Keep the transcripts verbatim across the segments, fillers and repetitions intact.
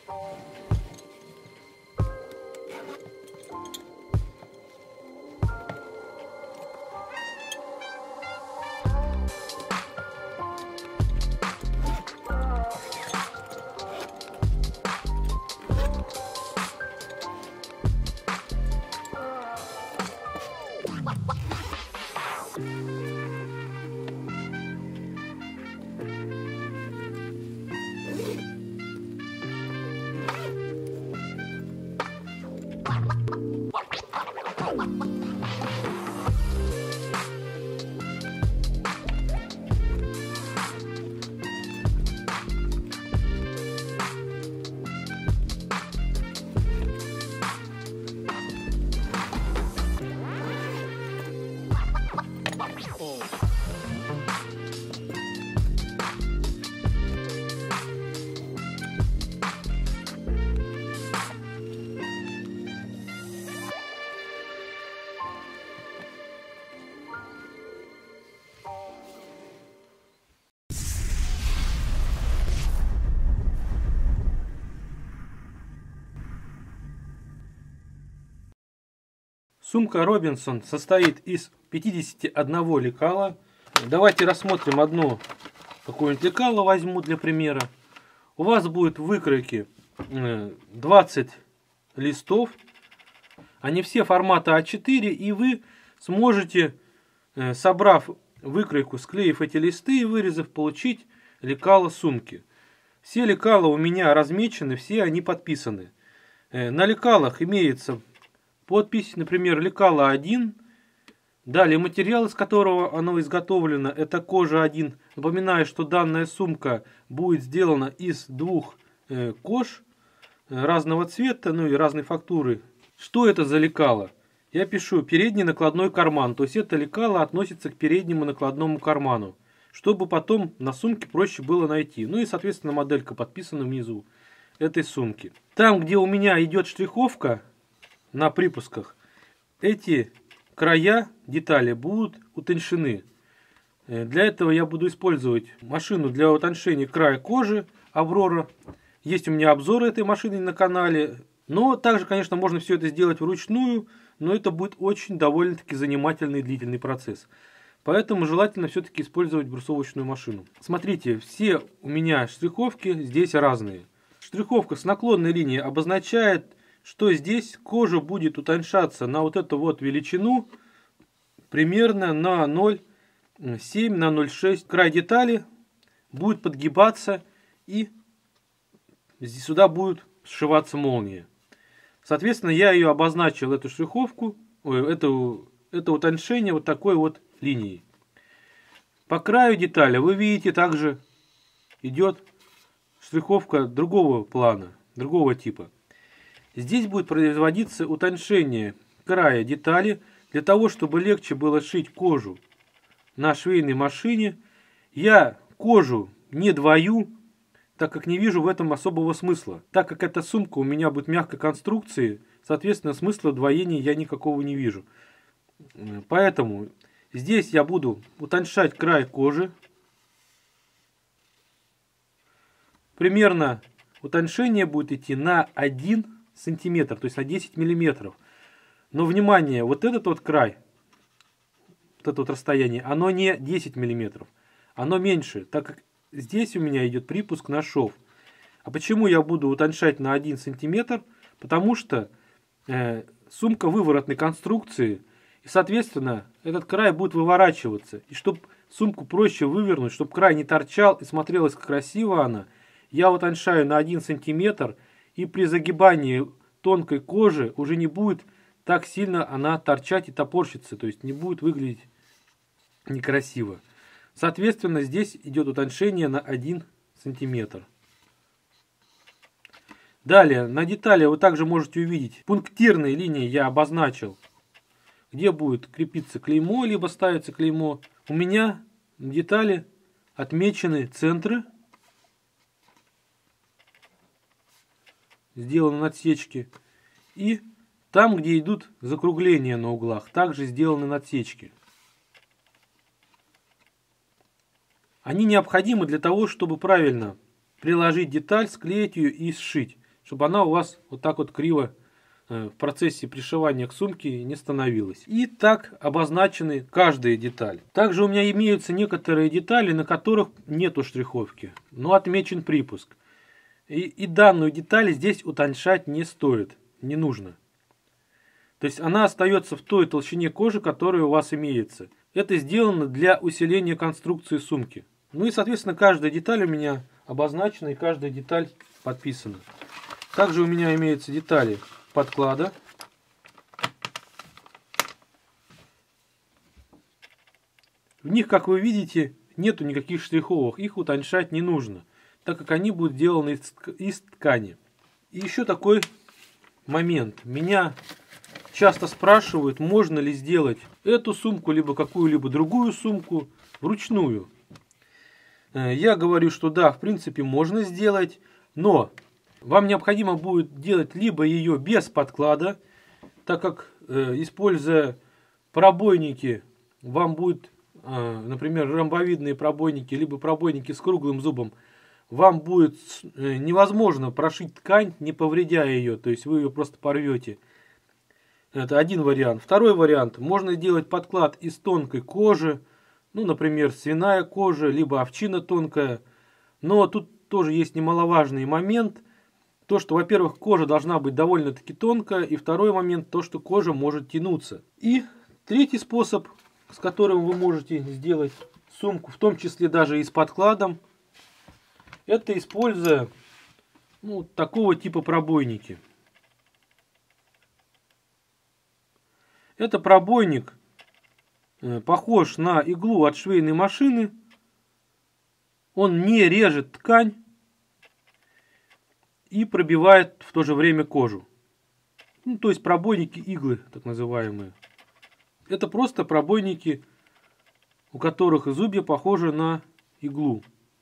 Сумка Робинсон состоит из пятидесяти одного лекала. Давайте рассмотрим одно какое-нибудь лекало, возьму для примера. У вас будет в выкройке двадцать листов. Они все формата а четыре, и вы сможете, собрав выкройку, склеив эти листы и вырезав, получить лекало сумки. Все лекала у меня размечены, все они подписаны. На лекалах имеется подпись, например, лекало один. Далее материал, из которого оно изготовлено, это кожа один. Напоминаю, что данная сумка будет сделана из двух э, кож разного цвета, ну и разной фактуры. Что это за лекало? Я пишу передний накладной карман, то есть это лекало относится к переднему накладному карману, чтобы потом на сумке проще было найти. Ну и, соответственно, моделька подписана внизу этой сумки. Там, где у меня идет штриховка на припусках, эти края детали будут утончены. Для этого я буду использовать машину для утончения края кожи Аврора. Есть у меня обзор этой машины на канале. Но также, конечно, можно все это сделать вручную, но это будет очень довольно-таки занимательный и длительный процесс. Поэтому желательно все-таки использовать бруссовочную машину. Смотрите, все у меня штриховки здесь разные. Штриховка с наклонной линией обозначает, что здесь кожа будет утоньшаться на вот эту вот величину примерно на ноль целых семь десятых на ноль целых шесть десятых. Край детали будет подгибаться, и сюда будет сшиваться молния. Соответственно, я ее обозначил, эту штриховку, ой, это, это утоньшение вот такой вот линией. По краю детали вы видите, также идет штриховка другого плана, другого типа. Здесь будет производиться утоньшение края детали для того, чтобы легче было шить кожу на швейной машине. Я кожу не двою, так как не вижу в этом особого смысла. Так как эта сумка у меня будет мягкой конструкции, соответственно, смысла двоения я никакого не вижу. Поэтому здесь я буду утоньшать край кожи. Примерно утоньшение будет идти на один сантиметр, то есть на десять миллиметров. Но, внимание, вот этот вот край, вот это вот расстояние, оно не десять миллиметров, оно меньше, так как здесь у меня идет припуск на шов. А почему я буду утоньшать на один сантиметр? Потому что э, сумка выворотной конструкции, и, соответственно, этот край будет выворачиваться. И чтобы сумку проще вывернуть, чтобы край не торчал и смотрелась красиво она, я утоньшаю на один сантиметр, и при загибании тонкой кожи уже не будет так сильно она торчать и топорщиться, то есть не будет выглядеть некрасиво. Соответственно, здесь идет утоньшение на один сантиметр. Далее, на детали вы также можете увидеть пунктирные линии я обозначил, где будет крепиться клеймо, либо ставится клеймо. У меня на детали отмечены центры, сделаны надсечки, и там, где идут закругления на углах, также сделаны надсечки. Они необходимы для того, чтобы правильно приложить деталь, склеить ее и сшить, чтобы она у вас вот так вот криво в процессе пришивания к сумке не становилась. И так обозначены каждая деталь. Также у меня имеются некоторые детали, на которых нету штриховки, но отмечен припуск. И, и данную деталь здесь утоньшать не стоит, не нужно. То есть она остается в той толщине кожи, которая у вас имеется. Это сделано для усиления конструкции сумки. Ну и, соответственно, каждая деталь у меня обозначена и каждая деталь подписана. Также у меня имеются детали подклада. В них, как вы видите, нету никаких штриховок, их утоньшать не нужно, так как они будут сделаны из, из ткани. И еще такой момент. Меня часто спрашивают, можно ли сделать эту сумку, либо какую-либо другую сумку вручную. Я говорю, что да, в принципе, можно сделать, но вам необходимо будет делать либо ее без подклада, так как, э, используя пробойники, вам будет, э, например, ромбовидные пробойники, либо пробойники с круглым зубом, вам будет э, невозможно прошить ткань, не повредя ее, то есть вы ее просто порвете. Это один вариант. Второй вариант, можно делать подклад из тонкой кожи, ну, например, свиная кожа, либо овчина тонкая, но тут тоже есть немаловажный момент. То, что, во-первых, кожа должна быть довольно-таки тонкая. И второй момент, то, что кожа может тянуться. И третий способ, с которым вы можете сделать сумку, в том числе даже и с подкладом, это используя ну, такого типа пробойники. Это пробойник э, похож на иглу от швейной машины. Он не режет ткань и пробивает в то же время кожу. Ну, то есть пробойники иглы, так называемые. Это просто пробойники, у которых зубья похожи на иглу.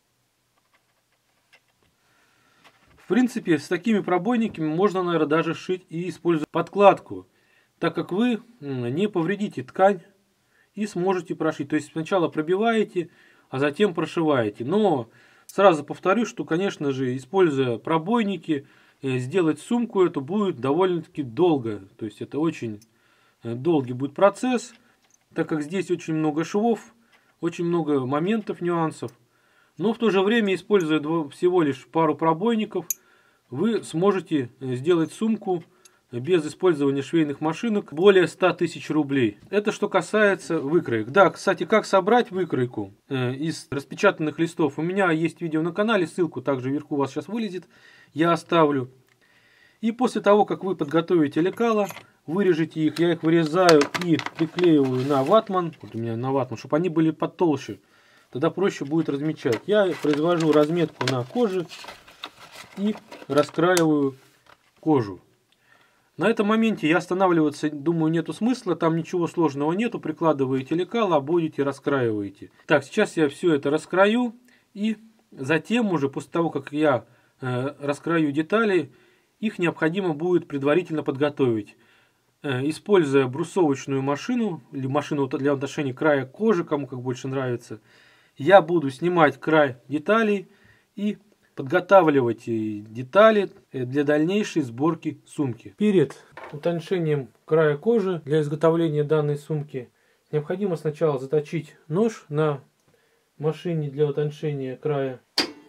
В принципе, с такими пробойниками можно, наверное, даже шить и использовать подкладку, так как вы не повредите ткань и сможете прошить. То есть сначала пробиваете, а затем прошиваете. Но сразу повторю, что, конечно же, используя пробойники, сделать сумку это будет довольно-таки долго. То есть это очень долгий будет процесс, так как здесь очень много швов, очень много моментов, нюансов. Но в то же время, используя всего лишь пару пробойников, вы сможете сделать сумку без использования швейных машинок более ста тысяч рублей. Это что касается выкроек. Да, кстати, как собрать выкройку э, из распечатанных листов. У меня есть видео на канале, ссылку также вверху у вас сейчас вылезет, я оставлю. И после того, как вы подготовите лекала, вырежете их, я их вырезаю и приклеиваю на ватман, вот у меня на ватман, чтобы они были потолще. Тогда проще будет размечать. Я произвожу разметку на коже и раскраиваю кожу. На этом моменте я останавливаться, думаю, нету смысла, там ничего сложного нету, прикладываете лекало, обводите, раскраиваете. Так, сейчас я все это раскрою, и затем уже, после того, как я э, раскрою детали, их необходимо будет предварительно подготовить. Э, используя брусовочную машину, или машину для утоншения края кожи, кому как больше нравится, я буду снимать край деталей и подготавливать детали для дальнейшей сборки сумки. Перед утоншением края кожи для изготовления данной сумки необходимо сначала заточить нож на машине для утоншения края.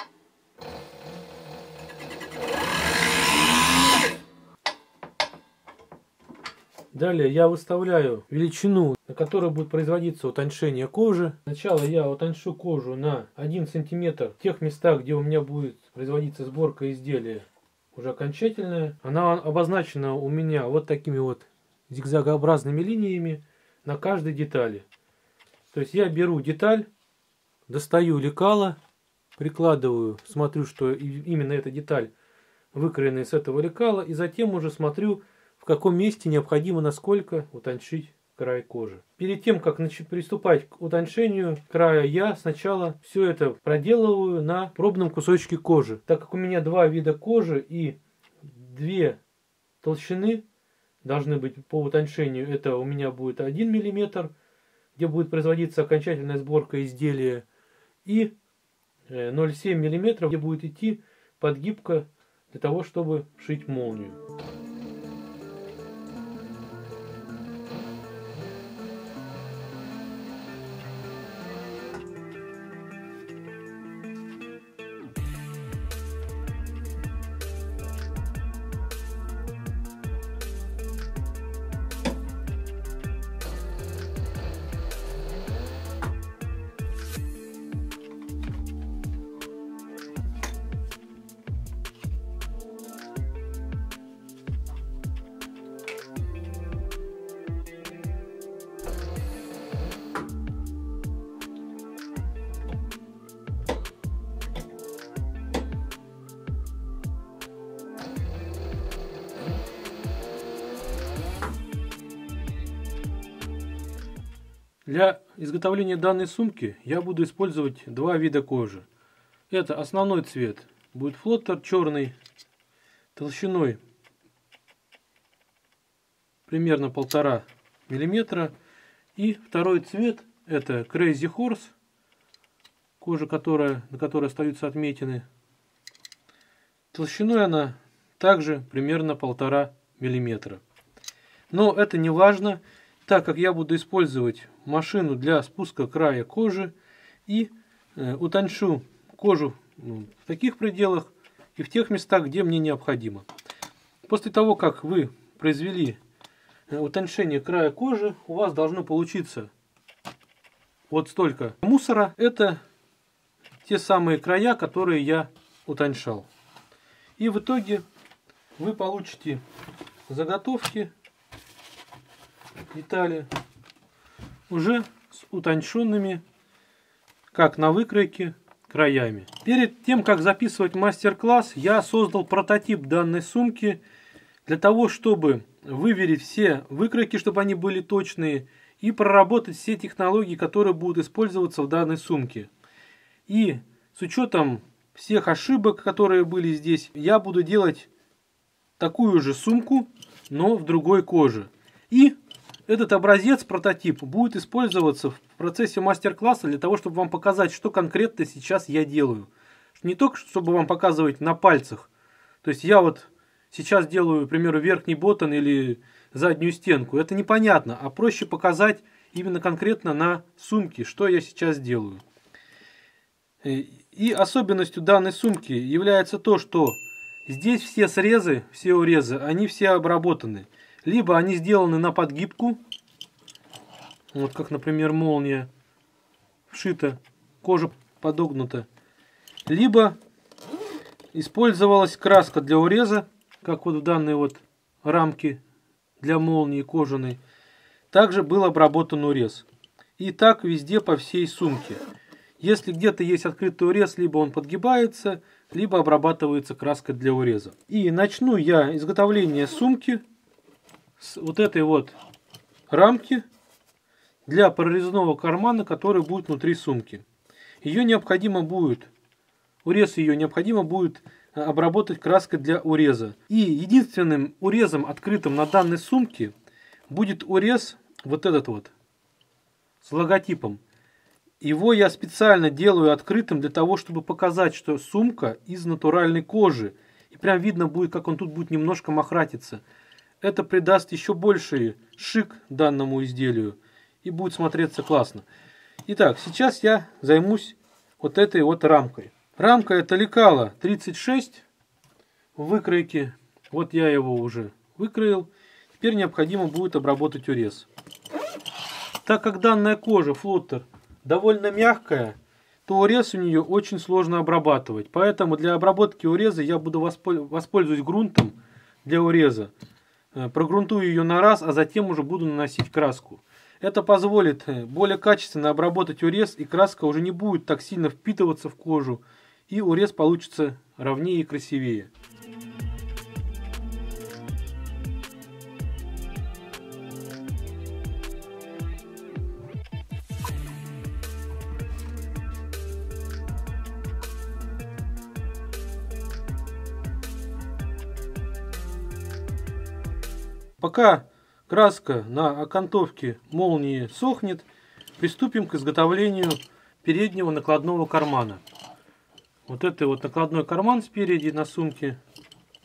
Далее я выставляю величину, на которой будет производиться утоншение кожи. Сначала я утоншу кожу на один сантиметр в тех местах, где у меня будет производиться сборка изделия уже окончательная. Она обозначена у меня вот такими вот зигзагообразными линиями на каждой детали. То есть я беру деталь, достаю лекало, прикладываю, смотрю, что именно эта деталь выкроена из этого лекала, и затем уже смотрю, в каком месте необходимо насколько утончить край кожи. Перед тем, как приступать к утоншению края, я сначала все это проделываю на пробном кусочке кожи. Так как у меня два вида кожи и две толщины должны быть по утоншению, это у меня будет один миллиметр, где будет производиться окончательная сборка изделия, и ноль целых семь десятых миллиметра, где будет идти подгибка для того, чтобы вшить молнию. Для изготовления данной сумки я буду использовать два вида кожи. Это основной цвет будет флоттер черный, толщиной примерно полтора миллиметра. И второй цвет это Crazy Horse, кожа, которая, на которой остаются отметины. Толщиной она также примерно полтора миллиметра. Но это не важно, так как я буду использовать машину для спуска края кожи и э, утончу кожу ну, в таких пределах и в тех местах, где мне необходимо. После того, как вы произвели э, утончение края кожи, у вас должно получиться вот столько мусора. Это те самые края, которые я утончал. И в итоге вы получите заготовки, детали уже с утонченными, как на выкройке, краями. Перед тем, как записывать мастер-класс, я создал прототип данной сумки для того, чтобы выверить все выкройки, чтобы они были точные, и проработать все технологии, которые будут использоваться в данной сумке. И с учетом всех ошибок, которые были здесь, я буду делать такую же сумку, но в другой коже. И этот образец, прототип, будет использоваться в процессе мастер-класса для того, чтобы вам показать, что конкретно сейчас я делаю. Не только, чтобы вам показывать на пальцах. То есть я вот сейчас делаю, к примеру, верхний боттон или заднюю стенку. Это непонятно, а проще показать именно конкретно на сумке, что я сейчас делаю. И особенностью данной сумки является то, что здесь все срезы, все урезы, они все обработаны. Либо они сделаны на подгибку, вот как, например, молния вшита, кожа подогнута. Либо использовалась краска для уреза, как вот в данной вот рамке для молнии кожаной. Также был обработан урез. И так везде по всей сумке. Если где-то есть открытый урез, либо он подгибается, либо обрабатывается краской для уреза. И начну я изготовление сумки с вот этой вот рамки для прорезного кармана, который будет внутри сумки. Ее необходимо будет, урез ее необходимо будет обработать краской для уреза. И единственным урезом, открытым на данной сумке, будет урез вот этот вот с логотипом. Его я специально делаю открытым для того, чтобы показать, что сумка из натуральной кожи. И прям видно будет, как он тут будет немножко мохратиться. Это придаст еще больший шик данному изделию и будет смотреться классно. Итак, сейчас я займусь вот этой вот рамкой. Рамка это лекало тридцать шесть в выкройке. Вот я его уже выкроил. Теперь необходимо будет обработать урез. Так как данная кожа, флоттер, довольно мягкая, то урез у нее очень сложно обрабатывать. Поэтому для обработки уреза я буду воспользоваться грунтом для уреза. Прогрунтую ее на раз, а затем уже буду наносить краску. Это позволит более качественно обработать урез, и краска уже не будет так сильно впитываться в кожу, и урез получится ровнее и красивее. Пока краска на окантовке молнии сохнет, приступим к изготовлению переднего накладного кармана. Вот это вот накладной карман спереди на сумке.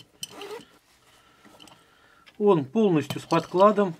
Он полностью с подкладом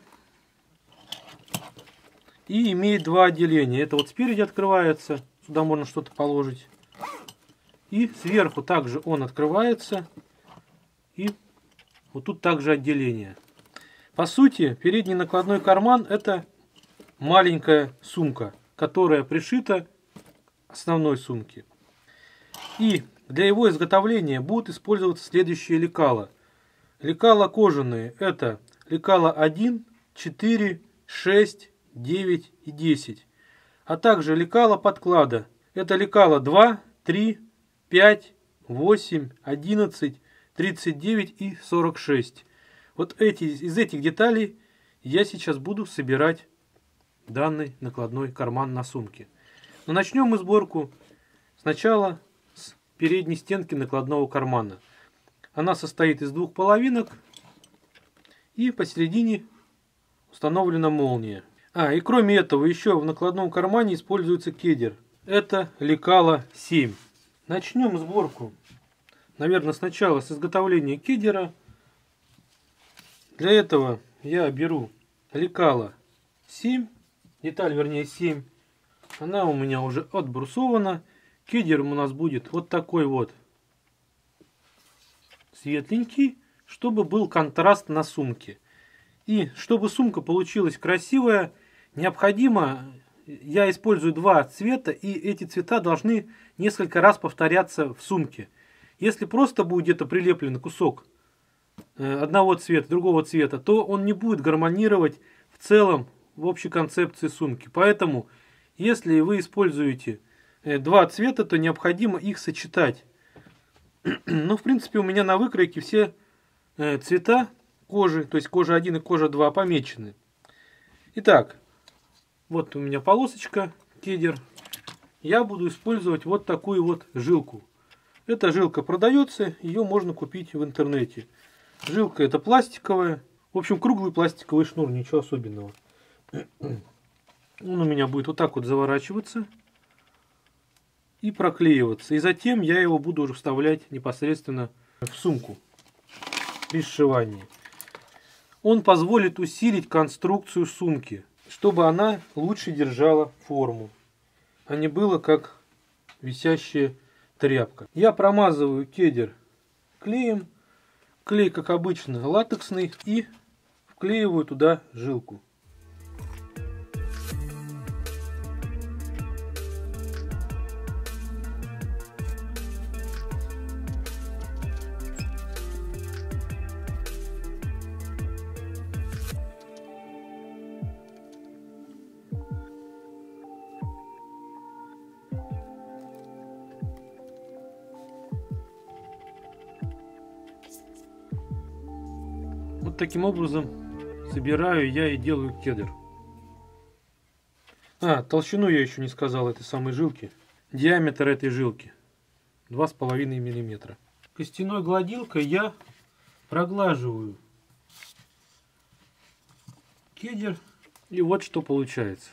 и имеет два отделения. Это вот спереди открывается, сюда можно что-то положить. И сверху также он открывается. И вот тут также отделение. По сути, передний накладной карман — это маленькая сумка, которая пришита к основной сумке. И для его изготовления будут использоваться следующие лекала. Лекала кожаные — это лекала один, четыре, шесть, девять и десять. А также лекала подклада. Это лекала два, три, пять, восемь, одиннадцать, тридцать девять и сорок шесть. Вот эти, из этих деталей я сейчас буду собирать данный накладной карман на сумке. Но начнем мы сборку сначала с передней стенки накладного кармана. Она состоит из двух половинок, и посередине установлена молния. А, и кроме этого еще в накладном кармане используется кедер. Это лекала семь. Начнем сборку, наверное, сначала с изготовления кедера. Для этого я беру лекала семь, деталь вернее семь. Она у меня уже отбрусована. Кедер у нас будет вот такой вот светленький, чтобы был контраст на сумке. И чтобы сумка получилась красивая, необходимо, я использую два цвета, и эти цвета должны несколько раз повторяться в сумке. Если просто будет где-то прилеплен кусок одного цвета, другого цвета, то он не будет гармонировать в целом в общей концепции сумки. Поэтому, если вы используете два цвета, то необходимо их сочетать. Но, в принципе, у меня на выкройке все цвета кожи, то есть кожа один и кожа два, помечены. Итак, вот у меня полосочка, кедер. Я буду использовать вот такую вот жилку. Эта жилка продается, ее можно купить в интернете. Жилка это пластиковая. В общем, круглый пластиковый шнур, ничего особенного. Он у меня будет вот так вот заворачиваться и проклеиваться. И затем я его буду уже вставлять непосредственно в сумку при сшивании. Он позволит усилить конструкцию сумки, чтобы она лучше держала форму, а не было как висящая тряпка. Я промазываю кедер клеем. Клей, как обычно, латексный, и вклеиваю туда жилку. Вот таким образом собираю я и делаю кедр. А, толщину я еще не сказал этой самой жилки. Диаметр этой жилки два с половиной миллиметра. Костяной гладилкой я проглаживаю кедр. И вот что получается.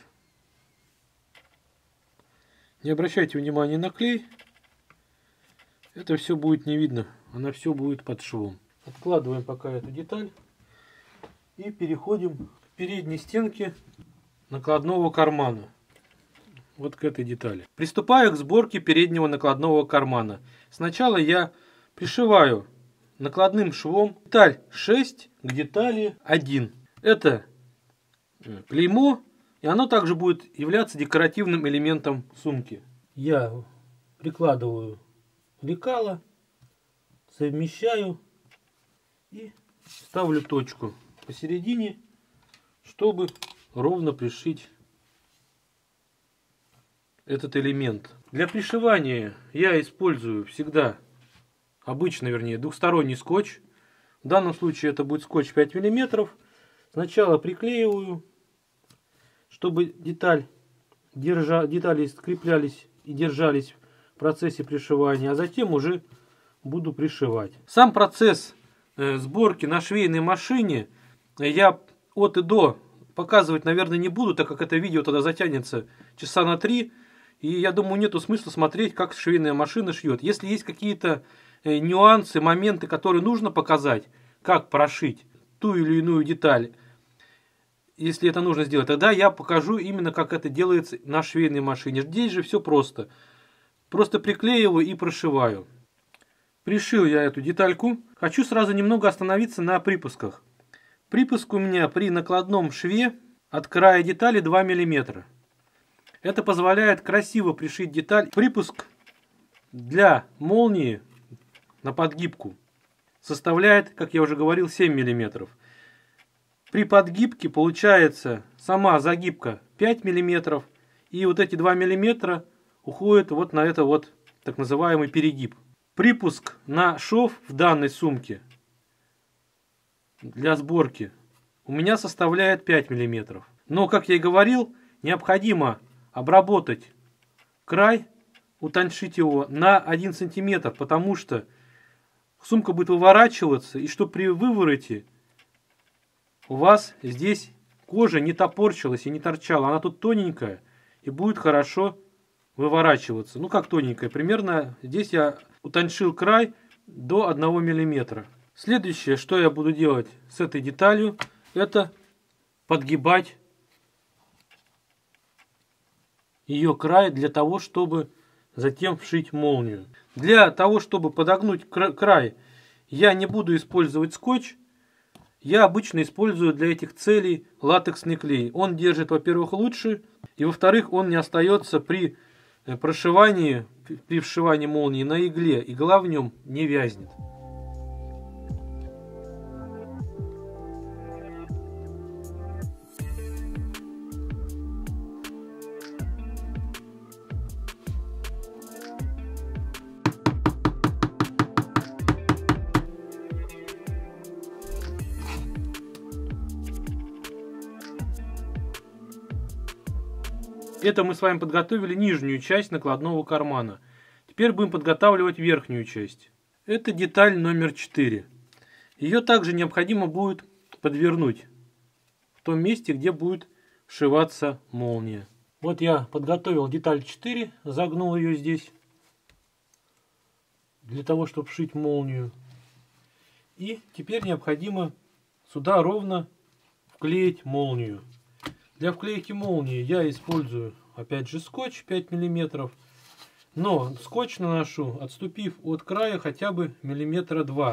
Не обращайте внимания на клей. Это все будет не видно. Она все будет под швом. Откладываем пока эту деталь. И переходим к передней стенке накладного кармана. Вот к этой детали. Приступаю к сборке переднего накладного кармана. Сначала я пришиваю накладным швом деталь шесть к детали один. Это клеймо, и оно также будет являться декоративным элементом сумки. Я прикладываю лекало, совмещаю и ставлю точку посередине, чтобы ровно пришить этот элемент. Для пришивания я использую всегда обычный, вернее, двухсторонний скотч. В данном случае это будет скотч пять миллиметров. Сначала приклеиваю, чтобы деталь, держа, детали скреплялись и держались в процессе пришивания, а затем уже буду пришивать. Сам процесс э, сборки на швейной машине я от и до показывать, наверное, не буду, так как это видео тогда затянется часа на три. И я думаю, нету смысла смотреть, как швейная машина шьет. Если есть какие-то э, нюансы, моменты, которые нужно показать, как прошить, ту или иную деталь, если это нужно сделать, тогда я покажу именно, как это делается на швейной машине. Здесь же все просто. Просто приклеиваю и прошиваю. Пришил я эту детальку. Хочу сразу немного остановиться на припусках. Припуск у меня при накладном шве от края детали два миллиметра. Это позволяет красиво пришить деталь. Припуск для молнии на подгибку составляет, как я уже говорил, семь миллиметров. При подгибке получается сама загибка пять миллиметров. И вот эти два миллиметра уходят вот на это вот так называемый перегиб. Припуск на шов в данной сумке для сборки у меня составляет пять миллиметров. Но, как я и говорил, необходимо обработать край, утоньшить его на один сантиметр, потому что сумка будет выворачиваться, и что при вывороте у вас здесь кожа не топорщилась и не торчала. Она тут тоненькая и будет хорошо выворачиваться. Ну, как тоненькая. Примерно здесь я утоньшил край до одного миллиметра. Следующее, что я буду делать с этой деталью, это подгибать ее край для того, чтобы затем вшить молнию. Для того, чтобы подогнуть край, я не буду использовать скотч. Я обычно использую для этих целей латексный клей. Он держит, во-первых, лучше, и во-вторых, он не остается при прошивании, при вшивании молнии на игле. Игла в нем не вязнет. Это мы с вами подготовили нижнюю часть накладного кармана. Теперь будем подготавливать верхнюю часть. Это деталь номер четыре. Ее также необходимо будет подвернуть в том месте, где будет вшиваться молния. Вот я подготовил деталь четыре, загнул ее здесь, для того, чтобы вшить молнию. И теперь необходимо сюда ровно вклеить молнию. Для вклейки молнии я использую, опять же, скотч пять миллиметров. Но скотч наношу, отступив от края хотя бы миллиметра два.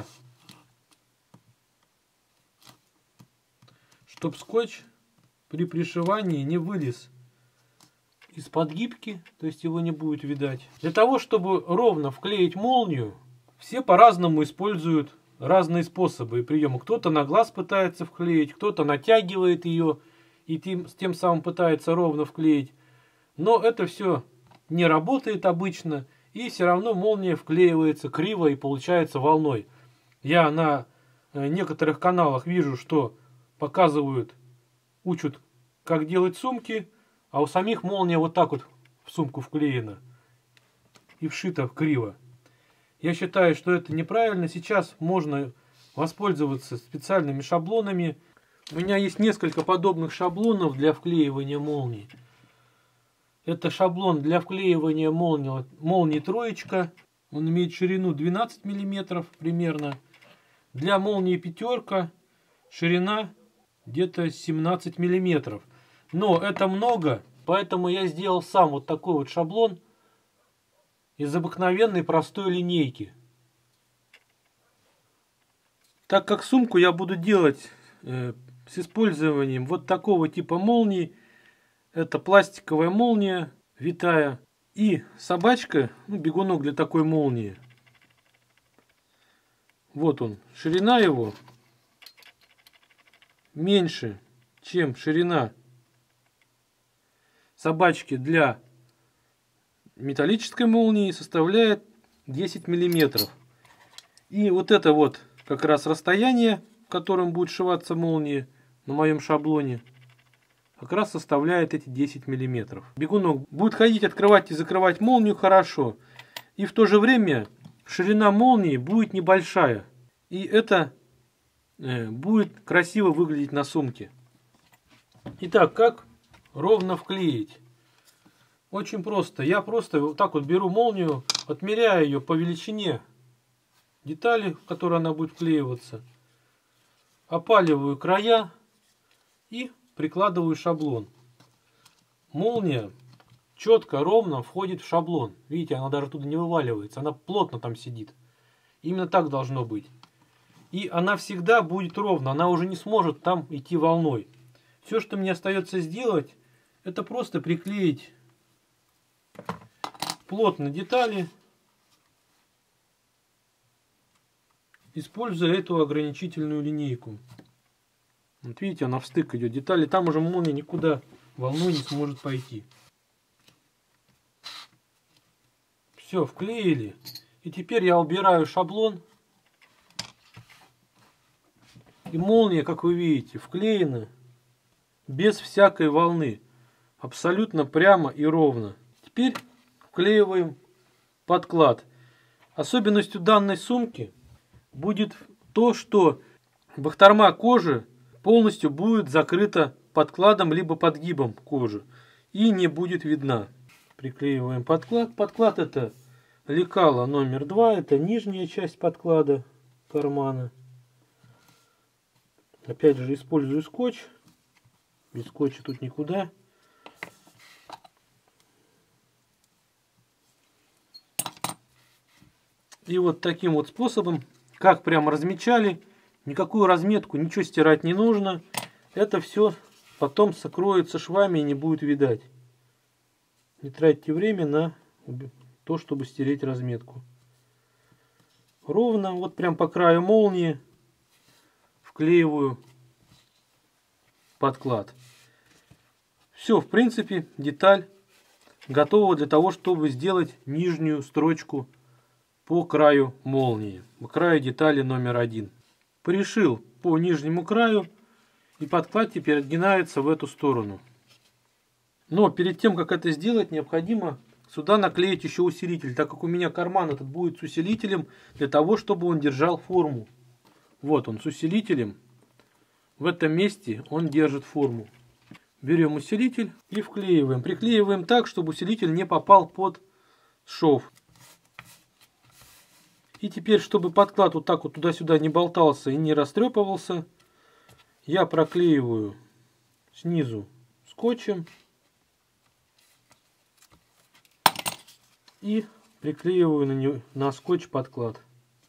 Чтоб скотч при пришивании не вылез из подгибки, то есть его не будет видать. Для того, чтобы ровно вклеить молнию, все по-разному используют разные способы и приемы. Кто-то на глаз пытается вклеить, кто-то натягивает ее и тем, тем самым пытается ровно вклеить. Но это все не работает обычно, и все равно молния вклеивается криво и получается волной. Я на некоторых каналах вижу, что показывают, учат, как делать сумки, а у самих молния вот так вот в сумку вклеена и вшита криво. Я считаю, что это неправильно. Сейчас можно воспользоваться специальными шаблонами. У меня есть несколько подобных шаблонов для вклеивания молний. Это шаблон для вклеивания молнии, молнии троечка. Он имеет ширину двенадцать миллиметров примерно. Для молнии пятерка ширина где-то семнадцать миллиметров. Но это много, поэтому я сделал сам вот такой вот шаблон из обыкновенной простой линейки. Так как сумку я буду делать э, с использованием вот такого типа молнии, это пластиковая молния витая и собачка, ну, бегунок для такой молнии. Вот он, ширина его меньше, чем ширина собачки для металлической молнии, составляет десять миллиметров. И вот это вот как раз расстояние, в котором будет сшиваться молния на моем шаблоне, как раз составляет эти десять миллиметров. Бегунок будет ходить, открывать и закрывать молнию хорошо. И в то же время ширина молнии будет небольшая. И это э, будет красиво выглядеть на сумке. Итак, как ровно вклеить? Очень просто. Я просто вот так вот беру молнию, отмеряю ее по величине детали, в которой она будет вклеиваться. Опаливаю края и прикладываю шаблон. Молния четко, ровно входит в шаблон. Видите, она даже оттуда не вываливается, она плотно там сидит. Именно так должно быть. И она всегда будет ровно, она уже не сможет там идти волной. Все, что мне остается сделать, это просто приклеить плотно детали, используя эту ограничительную линейку. Вот видите, она в стык идет. Детали, там уже молния никуда волной не сможет пойти. Все, вклеили. И теперь я убираю шаблон. И молния, как вы видите, вклеена без всякой волны. Абсолютно прямо и ровно. Теперь вклеиваем подклад. Особенностью данной сумки будет то, что бахрома кожи полностью будет закрыта подкладом либо подгибом кожи и не будет видна. Приклеиваем подклад. Подклад — это лекало номер два, это нижняя часть подклада кармана. Опять же использую скотч. Без скотча тут никуда. И вот таким вот способом, как прямо размечали, никакую разметку, ничего стирать не нужно. Это все потом сокроется швами и не будет видать. Не тратьте время на то, чтобы стереть разметку. Ровно, вот прям по краю молнии вклеиваю подклад. Все, в принципе, деталь готова для того, чтобы сделать нижнюю строчку по краю молнии, по краю детали номер один. Пришил по нижнему краю, и подклад теперь отгинается в эту сторону. Но перед тем, как это сделать, необходимо сюда наклеить еще усилитель, так как у меня карман этот будет с усилителем, для того, чтобы он держал форму. Вот он с усилителем. В этом месте он держит форму. Берем усилитель и вклеиваем. Приклеиваем так, чтобы усилитель не попал под шов. И теперь, чтобы подклад вот так вот туда-сюда не болтался и не растрепывался, я проклеиваю снизу скотчем и приклеиваю на, него, на скотч подклад.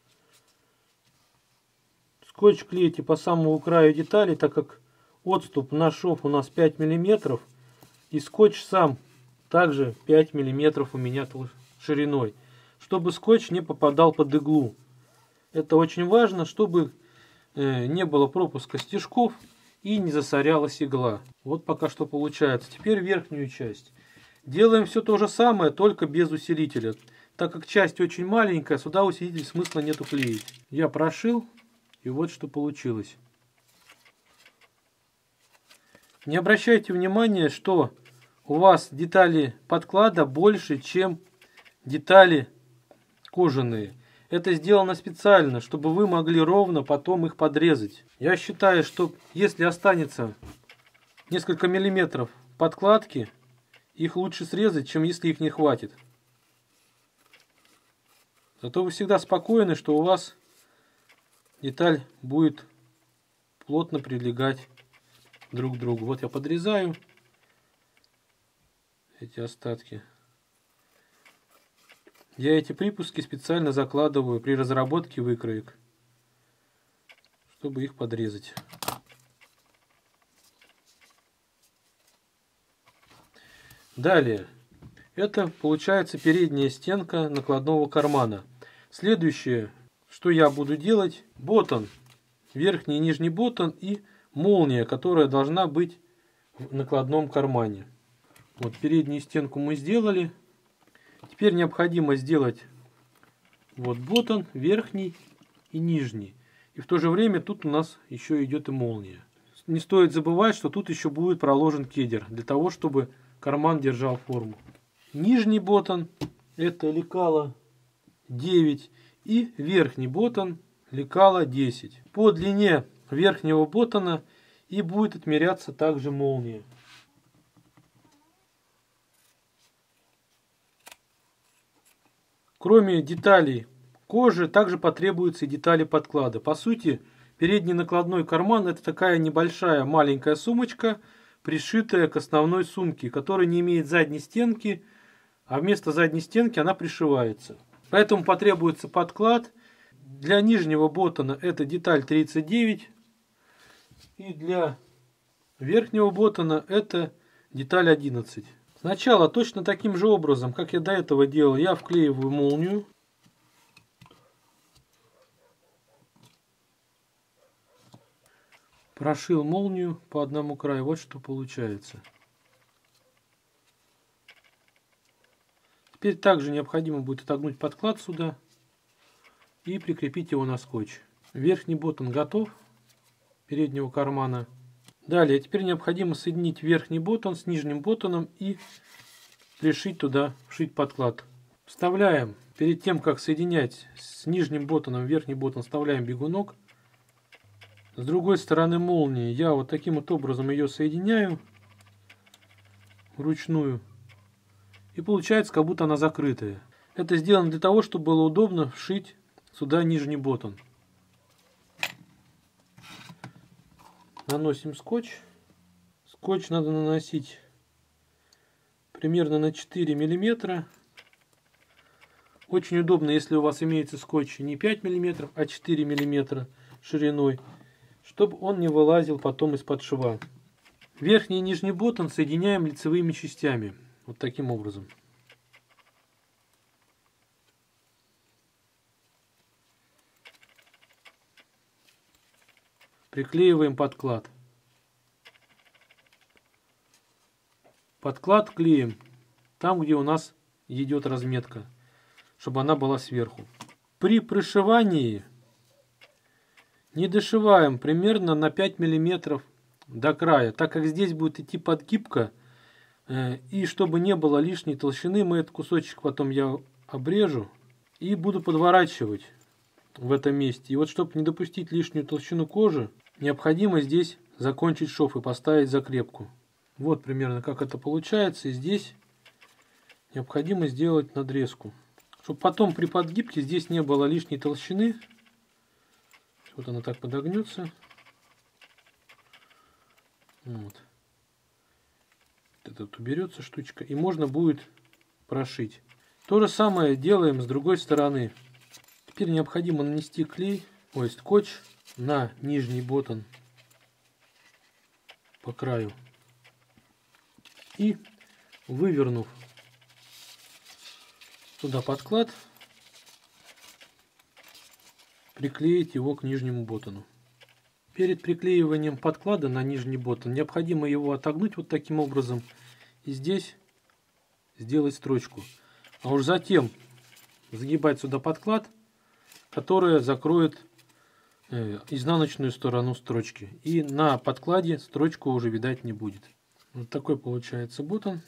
Скотч клеите по самому краю детали, так как отступ на шов у нас пять миллиметров, и скотч сам также пять миллиметров у меня шириной, чтобы скотч не попадал под иглу. Это очень важно, чтобы не было пропуска стежков и не засорялась игла. Вот пока что получается. Теперь верхнюю часть. Делаем все то же самое, только без усилителя. Так как часть очень маленькая, сюда усилитель смысла нету клеить. Я прошил, и вот что получилось. Не обращайте внимания, что у вас детали подклада больше, чем детали кожаные. Это сделано специально, чтобы вы могли ровно потом их подрезать. Я считаю, что если останется несколько миллиметров подкладки, их лучше срезать, чем если их не хватит. Зато вы всегда спокойны, что у вас деталь будет плотно прилегать друг к другу. Вот я подрезаю эти остатки. Я эти припуски специально закладываю при разработке выкроек, чтобы их подрезать. Далее. Это получается передняя стенка накладного кармана. Следующее, что я буду делать, ботон. Верхний и нижний ботон и молния, которая должна быть в накладном кармане. Вот переднюю стенку мы сделали. Теперь необходимо сделать вот ботон, верхний и нижний. И в то же время тут у нас еще идет и молния. Не стоит забывать, что тут еще будет проложен кедер, для того, чтобы карман держал форму. Нижний ботон — это лекало девять. И верхний ботон лекало десять. По длине верхнего ботона и будет отмеряться также молния. Кроме деталей кожи, также потребуются и детали подклада. По сути, Передний накладной карман — это такая небольшая маленькая сумочка, пришитая к основной сумке, которая не имеет задней стенки, а вместо задней стенки она пришивается. Поэтому потребуется подклад. Для нижнего боттона это деталь тридцать девять, и для верхнего боттона это деталь одиннадцать. Сначала точно таким же образом, как я до этого делал, я вклеиваю молнию. Прошил молнию по одному краю, вот что получается. Теперь также необходимо будет отогнуть подклад сюда и прикрепить его на скотч. Верхний боттон готов, переднего кармана. Далее, теперь необходимо соединить верхний боттон с нижним боттоном и пришить туда, вшить подклад. Вставляем, перед тем как соединять с нижним боттоном верхний боттон, вставляем бегунок. С другой стороны молнии я вот таким вот образом ее соединяю вручную. И получается, как будто она закрытая. Это сделано для того, чтобы было удобно вшить сюда нижний боттон. Наносим скотч. Скотч надо наносить примерно на четыре миллиметра. Очень удобно, если у вас имеется скотч не пять миллиметров, а четыре миллиметра шириной, чтобы он не вылазил потом из-под шва. Верхний и нижний боттон соединяем лицевыми частями. Вот таким образом. Приклеиваем подклад. Подклад клеим там, где у нас идет разметка, чтобы она была сверху. При пришивании не дошиваем примерно на пять миллиметров до края, так как здесь будет идти подгибка, и чтобы не было лишней толщины, мы этот кусочек потом я обрежу и буду подворачивать в этом месте. И вот, чтобы не допустить лишнюю толщину кожи, необходимо здесь закончить шов и поставить закрепку. Вот примерно как это получается. И здесь необходимо сделать надрезку, чтобы потом при подгибке здесь не было лишней толщины. Вот она так подогнется. Вот. Этот уберется штучка, и можно будет прошить. То же самое делаем с другой стороны. Теперь необходимо нанести клей, ой, скотч на нижний боттон по краю и, вывернув туда подклад, приклеить его к нижнему боттону. Перед приклеиванием подклада на нижний боттон необходимо его отогнуть вот таким образом и здесь сделать строчку. А уж затем загибать сюда подклад, который закроет э, изнаночную сторону строчки. И на подкладе строчку уже видать не будет. Вот такой получается боттон.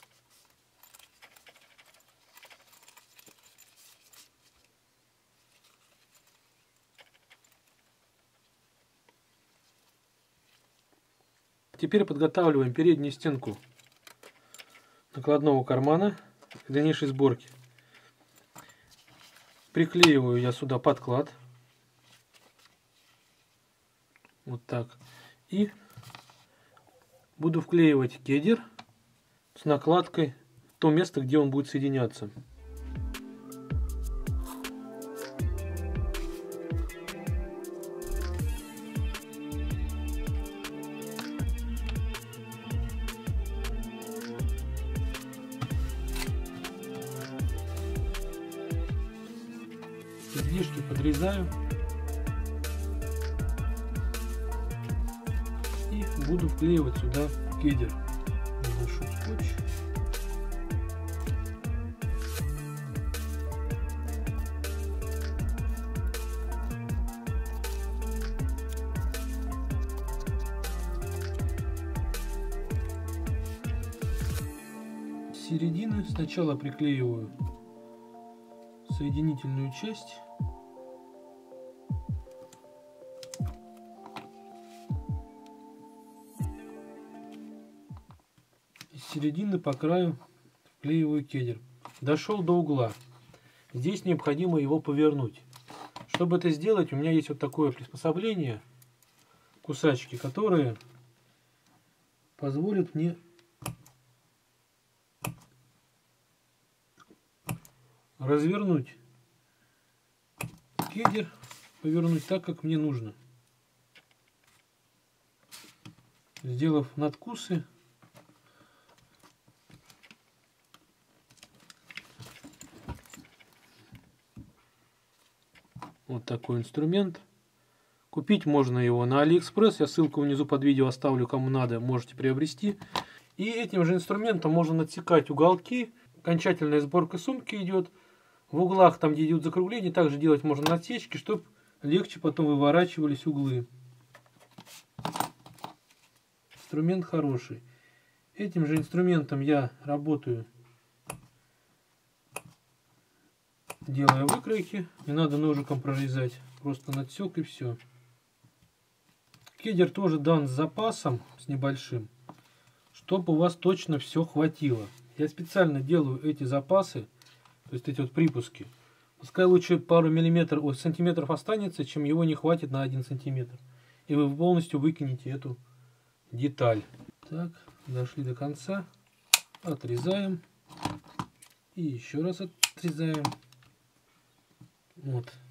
Теперь подготавливаем переднюю стенку накладного кармана к дальнейшей сборке. Приклеиваю я сюда подклад. Вот так. И буду вклеивать кедер с накладкой в то место, где он будет соединяться. Излишки подрезаю и буду вклеивать сюда кедер. Наношу скотч. С середины сначала приклеиваю соединительную часть. Из середины по краю вклеиваю кедер. Дошел до угла. Здесь необходимо его повернуть, Чтобы это сделать, у меня есть вот такое приспособление, кусачки, которые позволят мне развернуть кедер, повернуть так, как мне нужно. Сделав надкусы, вот такой инструмент. Купить можно его на Алиэкспресс. Я ссылку внизу под видео оставлю, кому надо, можете приобрести. И этим же инструментом можно надсекать уголки. Окончательная сборка сумки идет. В углах, там где идут закругления, также делать можно надсечки, чтобы легче потом выворачивались углы. Инструмент хороший. Этим же инструментом я работаю, делая выкройки. Не надо ножиком прорезать, просто надсек и все. Кедер тоже дан с запасом, с небольшим, чтобы у вас точно все хватило. Я специально делаю эти запасы, то есть эти вот припуски. Пускай лучше пару миллиметров, ой, сантиметров останется, чем его не хватит на один сантиметр. И вы полностью выкинете эту деталь. Так, дошли до конца. Отрезаем. И еще раз отрезаем. Вот.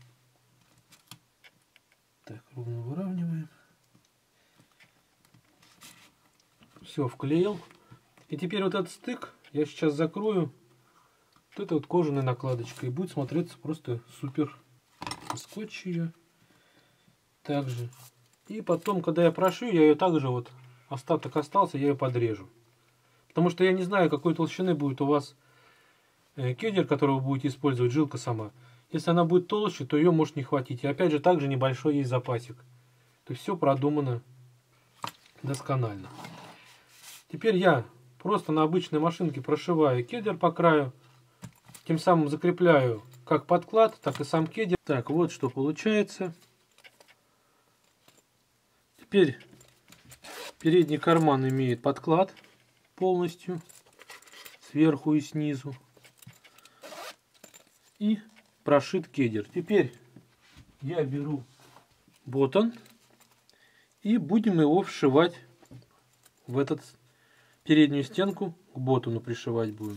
Так, ровно выравниваем. Все, вклеил. И теперь вот этот стык я сейчас закрою вот этой вот кожаной накладочкой. И будет смотреться просто супер. Скотч ее. Также. И потом, когда я прошью, я ее также вот, остаток остался, я ее подрежу. Потому что я не знаю, какой толщины будет у вас кедер, который вы будете использовать, жилка сама. Если она будет толще, то ее может не хватить. И опять же, также небольшой есть запасик. То есть все продумано досконально. Теперь я просто на обычной машинке прошиваю кедер по краю. Тем самым закрепляю как подклад, так и сам кедер. Так, вот что получается. Теперь передний карман имеет подклад полностью, сверху и снизу. И прошит кедер. Теперь я беру ботан и будем его вшивать в этот переднюю стенку, к ботану пришивать будем.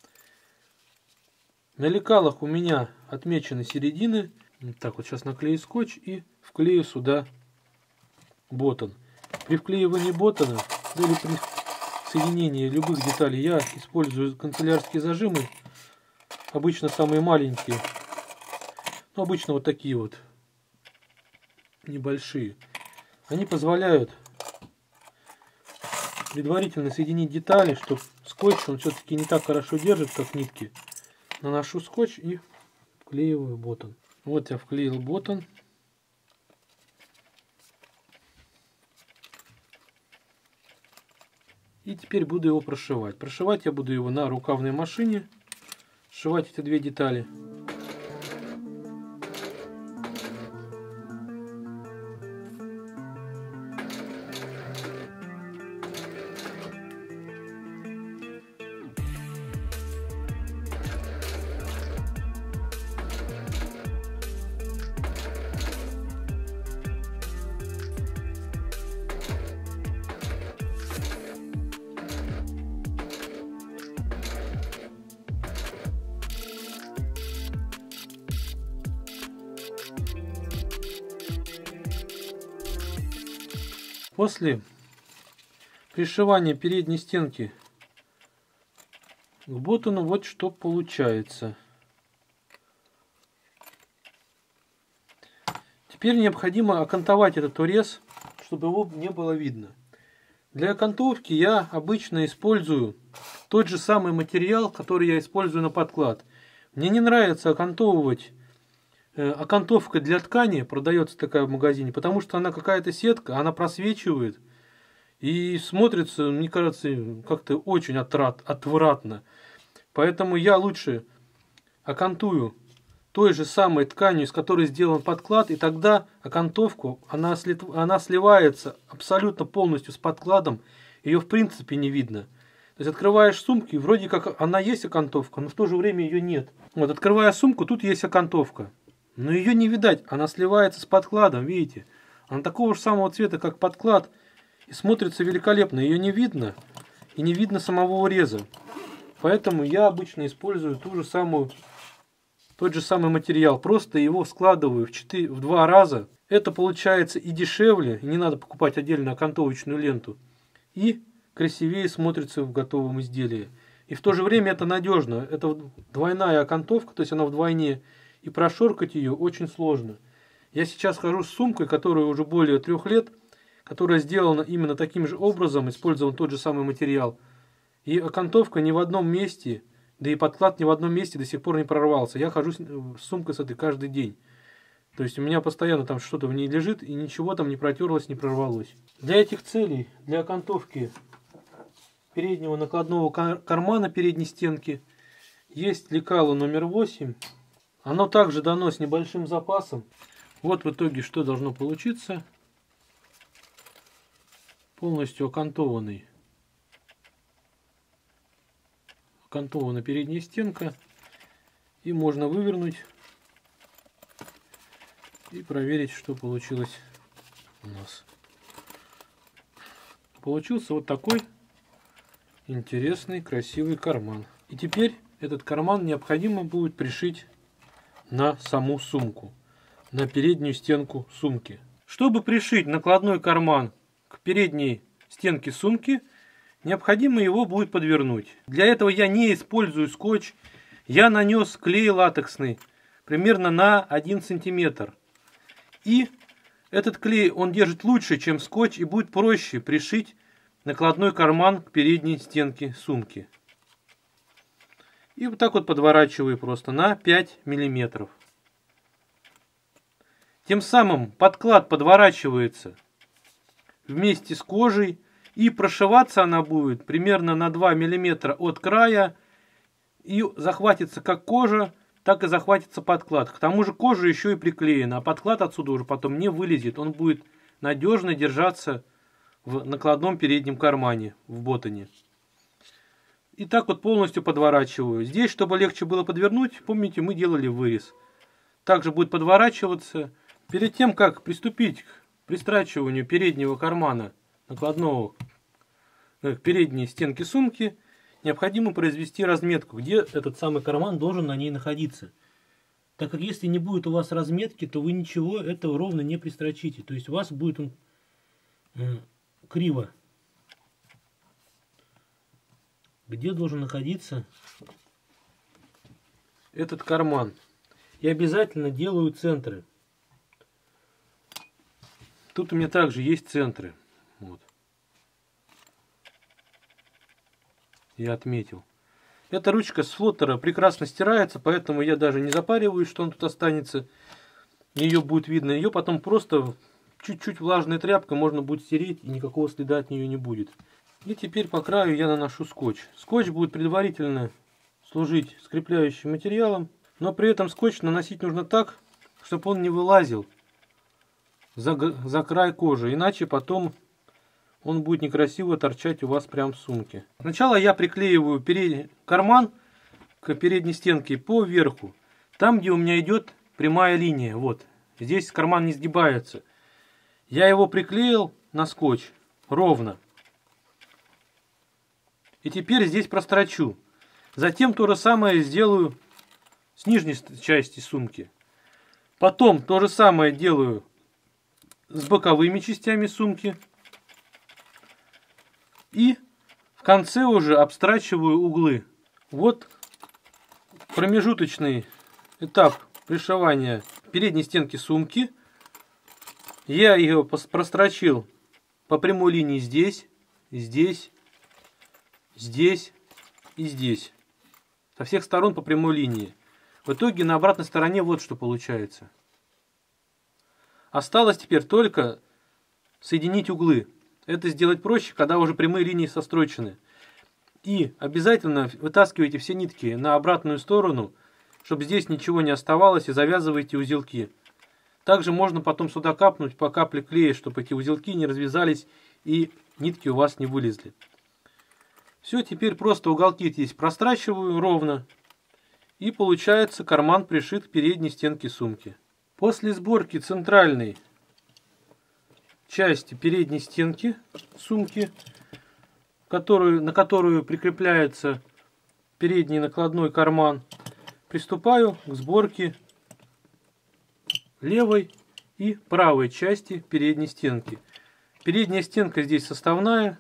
На лекалах у меня отмечены середины. Так, вот сейчас наклею скотч и вклею сюда ботан. При вклеивании ботана или при соединении любых деталей я использую канцелярские зажимы. Обычно самые маленькие. Ну, обычно вот такие вот небольшие. Они позволяют предварительно соединить детали, чтобы скотч он все-таки не так хорошо держит, как нитки. Наношу скотч и вклеиваю ботан. Вот я вклеил ботан. И теперь буду его прошивать. Прошивать я буду его на рукавной машине. Сшивать эти две детали. После пришивания передней стенки к ботану вот что получается. Теперь необходимо окантовать этот урез, чтобы его не было видно. Для окантовки я обычно использую тот же самый материал, который я использую на подклад. Мне не нравится окантовывать окантовка для ткани, продается такая в магазине, потому что она какая-то сетка, она просвечивает и смотрится, мне кажется, как-то очень отрат, отвратно. Поэтому я лучше окантую той же самой тканью, из которой сделан подклад, и тогда окантовку, она, слит, она сливается абсолютно полностью с подкладом, ее в принципе не видно. То есть открываешь сумку, и вроде как она есть окантовка, но в то же время ее нет. Вот, открывая сумку, тут есть окантовка. Но ее не видать, она сливается с подкладом, видите? Она такого же самого цвета, как подклад, и смотрится великолепно. Ее не видно, и не видно самого уреза. Поэтому я обычно использую ту же самую, тот же самый материал. Просто его складываю в, четыре, в два раза. Это получается и дешевле, и не надо покупать отдельно окантовочную ленту. И красивее смотрится в готовом изделии. И в то же время это надежно. Это двойная окантовка, то есть она вдвойне. И прошоркать ее очень сложно. Я сейчас хожу с сумкой, которая уже более трех лет, которая сделана именно таким же образом, использован тот же самый материал. И окантовка ни в одном месте, да и подклад ни в одном месте до сих пор не прорвался. Я хожу с сумкой с этой каждый день. То есть у меня постоянно там что-то в ней лежит, и ничего там не протерлось, не прорвалось. Для этих целей, для окантовки переднего накладного кармана передней стенки, есть лекало номер восемь. Оно также дано с небольшим запасом. Вот в итоге что должно получиться. Полностью окантованный. Окантована передняя стенка. И можно вывернуть и проверить, что получилось у нас. Получился вот такой интересный, красивый карман. И теперь этот карман необходимо будет пришить на саму сумку, на переднюю стенку сумки. Чтобы пришить накладной карман к передней стенке сумки, необходимо его будет подвернуть. Для этого я не использую скотч, я нанес клей латексный примерно на один сантиметр. И этот клей, он держит лучше, чем скотч, и будет проще пришить накладной карман к передней стенке сумки. И вот так вот подворачиваю просто на пять миллиметров. Тем самым подклад подворачивается вместе с кожей, и прошиваться она будет примерно на два миллиметра от края, и захватится как кожа, так и захватится подклад. К тому же кожа еще и приклеена, а подклад отсюда уже потом не вылезет. Он будет надежно держаться в накладном переднем кармане, в ботане. И так вот полностью подворачиваю. Здесь, чтобы легче было подвернуть, помните, мы делали вырез. Также будет подворачиваться. Перед тем, как приступить к пристрачиванию переднего кармана накладного к передней стенке сумки, необходимо произвести разметку, где этот самый карман должен на ней находиться. Так как если не будет у вас разметки, то вы ничего этого ровно не пристрочите. То есть у вас будет он э, криво. Где должен находиться этот карман. И обязательно делаю центры. Тут у меня также есть центры. Вот. Я отметил. Эта ручка с флоттера прекрасно стирается, поэтому я даже не запариваюсь, что он тут останется. Ее будет видно. Ее потом просто чуть-чуть влажной тряпкой можно будет стереть, и никакого следа от нее не будет. И теперь по краю я наношу скотч. Скотч будет предварительно служить скрепляющим материалом, но при этом скотч наносить нужно так, чтобы он не вылазил за, за край кожи, иначе потом он будет некрасиво торчать у вас прямо в сумке. Сначала я приклеиваю перед... карман к передней стенке по верху, там, где у меня идет прямая линия. Вот, здесь карман не сгибается. Я его приклеил на скотч ровно. И теперь здесь прострочу. Затем то же самое сделаю с нижней части сумки. Потом то же самое делаю с боковыми частями сумки. И в конце уже обстрачиваю углы. Вот промежуточный этап пришивания передней стенки сумки. Я ее прострочил по прямой линии здесь, здесь, здесь и здесь. Со всех сторон по прямой линии. В итоге на обратной стороне вот что получается. Осталось теперь только соединить углы. Это сделать проще, когда уже прямые линии сострочены. И обязательно вытаскивайте все нитки на обратную сторону, чтобы здесь ничего не оставалось, и завязывайте узелки. Также можно потом сюда капнуть по капле клея, чтобы эти узелки не развязались и нитки у вас не вылезли. Все, теперь просто уголки здесь прострачиваю ровно. И получается карман пришит к передней стенке сумки. После сборки центральной части передней стенки сумки, которую, на которую прикрепляется передний накладной карман, приступаю к сборке левой и правой части передней стенки. Передняя стенка здесь составная.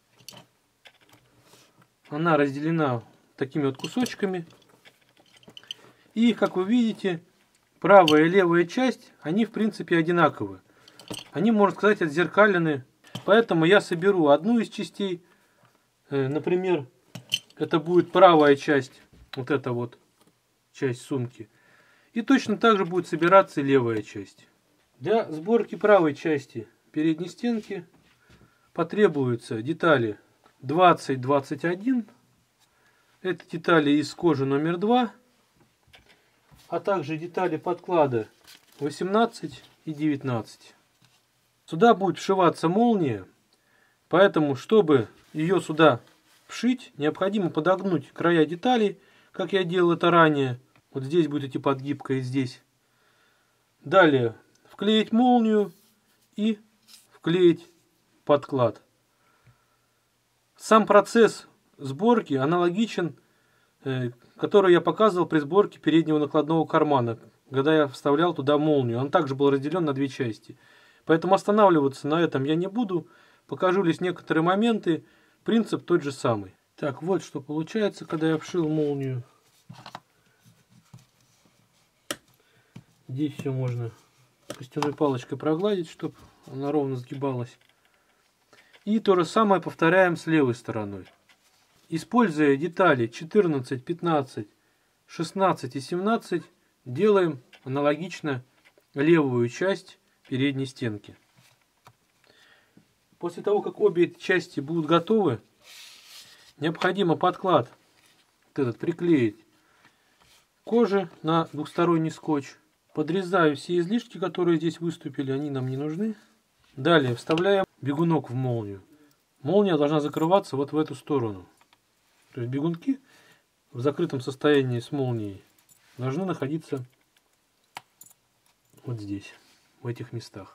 Она разделена такими вот кусочками. И, как вы видите, правая и левая часть, они в принципе одинаковы. Они, можно сказать, отзеркалены. Поэтому я соберу одну из частей. Например, это будет правая часть, вот эта вот часть сумки. И точно так же будет собираться левая часть. Для сборки правой части передней стенки потребуются детали двадцать двадцать один. Это детали из кожи номер два. А также детали подклада восемнадцать и девятнадцать. Сюда будет вшиваться молния. Поэтому, чтобы ее сюда вшить, необходимо подогнуть края деталей, как я делал это ранее. Вот здесь будет идти подгибка и здесь. Далее вклеить молнию и вклеить подклад. Сам процесс сборки аналогичен, который я показывал при сборке переднего накладного кармана, когда я вставлял туда молнию. Он также был разделен на две части. Поэтому останавливаться на этом я не буду. Покажу лишь некоторые моменты. Принцип тот же самый. Так, вот что получается, когда я вшил молнию. Здесь все можно костяной палочкой прогладить, чтобы она ровно сгибалась. И то же самое повторяем с левой стороной. Используя детали четырнадцать, пятнадцать, шестнадцать и семнадцать, делаем аналогично левую часть передней стенки. После того, как обе эти части будут готовы, необходимо подклад вот этот приклеить к коже на двухсторонний скотч. Подрезаю все излишки, которые здесь выступили, они нам не нужны. Далее вставляем бегунок в молнию. Молния должна закрываться вот в эту сторону. То есть бегунки в закрытом состоянии с молнией должны находиться вот здесь, в этих местах.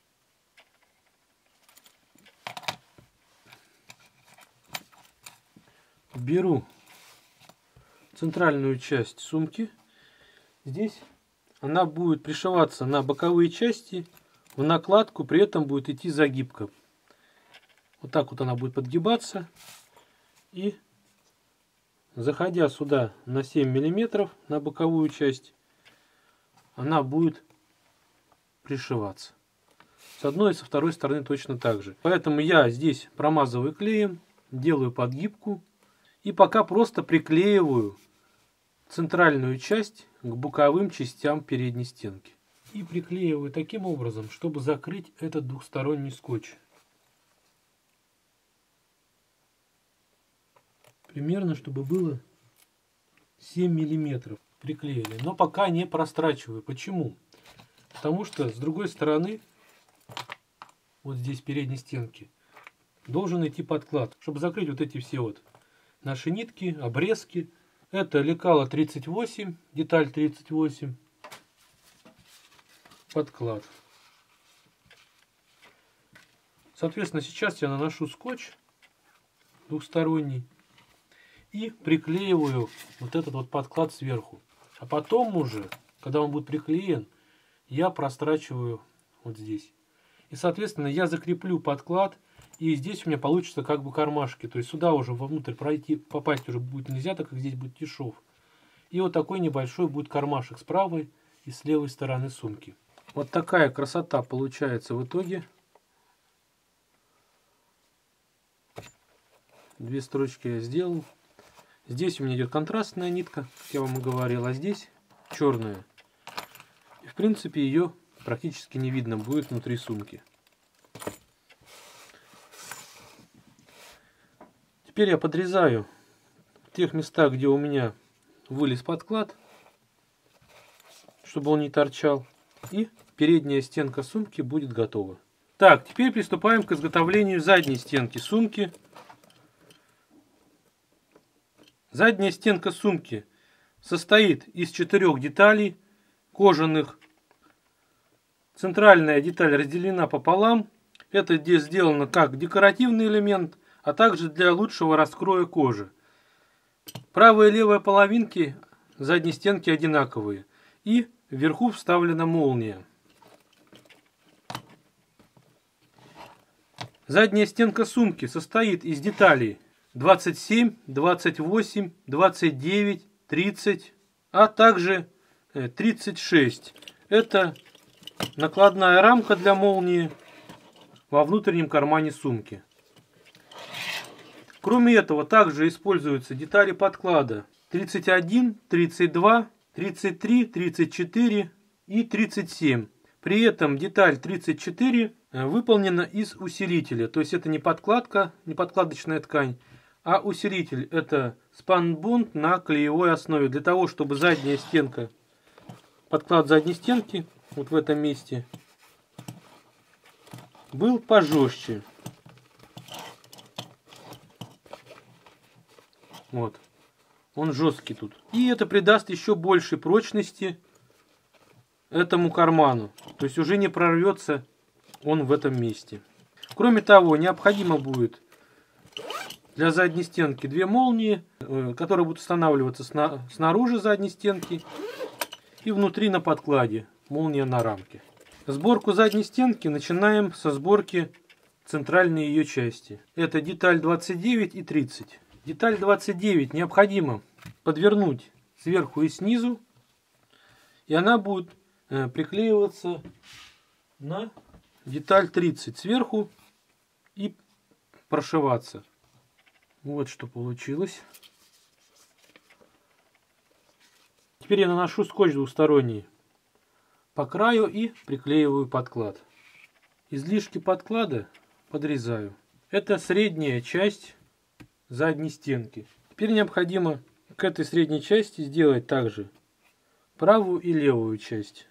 Беру центральную часть сумки. Здесь она будет пришиваться на боковые части в накладку, при этом будет идти загибка. Вот так вот она будет подгибаться. И заходя сюда на семь миллиметров на боковую часть, она будет пришиваться. С одной и со второй стороны точно так же. Поэтому я здесь промазываю клеем, делаю подгибку. И пока просто приклеиваю центральную часть к боковым частям передней стенки. И приклеиваю таким образом, чтобы закрыть этот двухсторонний скотч. Примерно, чтобы было семь миллиметров приклеили. Но пока не прострачиваю. Почему? Потому что с другой стороны, вот здесь передней стенки, должен идти подклад, чтобы закрыть вот эти все вот наши нитки, обрезки. Это лекало тридцать восемь, деталь тридцать восемь, подклад. Соответственно, сейчас я наношу скотч двухсторонний и приклеиваю вот этот вот подклад сверху. А потом уже, когда он будет приклеен, я прострачиваю вот здесь. И, соответственно, я закреплю подклад. И здесь у меня получится как бы кармашки. То есть сюда уже вовнутрь пройти, попасть уже будет нельзя, так как здесь будет тишов. И вот такой небольшой будет кармашек с правой и с левой стороны сумки. Вот такая красота получается в итоге. Две строчки я сделал. Здесь у меня идет контрастная нитка, как я вам и говорил, а здесь черная. И в принципе ее практически не видно будет внутри сумки. Теперь я подрезаю в тех местах, где у меня вылез подклад, чтобы он не торчал. И передняя стенка сумки будет готова. Так, теперь приступаем к изготовлению задней стенки сумки. Задняя стенка сумки состоит из четырех деталей, кожаных Центральная деталь разделена пополам. Это здесь сделано как декоративный элемент, а также для лучшего раскроя кожи. Правая и левая половинки задней стенки одинаковые. И вверху вставлена молния. Задняя стенка сумки состоит из деталей двадцать семь, двадцать восемь, двадцать девять, тридцать, а также тридцать шесть. Это накладная рамка для молнии во внутреннем кармане сумки. Кроме этого, также используются детали подклада тридцать один, тридцать два, тридцать три, тридцать четыре и тридцать семь. При этом деталь тридцать четыре выполнена из усилителя. То есть это не подкладка, не подкладочная ткань, а усилитель. Это спанбонд на клеевой основе. Для того, чтобы задняя стенка, подклад задней стенки, вот в этом месте, был пожестче. Вот. Он жесткий тут. И это придаст еще большей прочности этому карману. То есть уже не прорвется он в этом месте. Кроме того, необходимо будет для задней стенки две молнии, которые будут устанавливаться снаружи задней стенки и внутри на подкладе. Молния на рамке. Сборку задней стенки начинаем со сборки центральной ее части. Это деталь двадцать девять и тридцать. Деталь двадцать девять необходимо подвернуть сверху и снизу, и она будет приклеиваться на деталь тридцать сверху и прошиваться. Вот что получилось. Теперь я наношу скотч двусторонний по краю и приклеиваю подклад. Излишки подклада подрезаю. Это средняя часть задней стенки. Теперь необходимо к этой средней части сделать также правую и левую часть.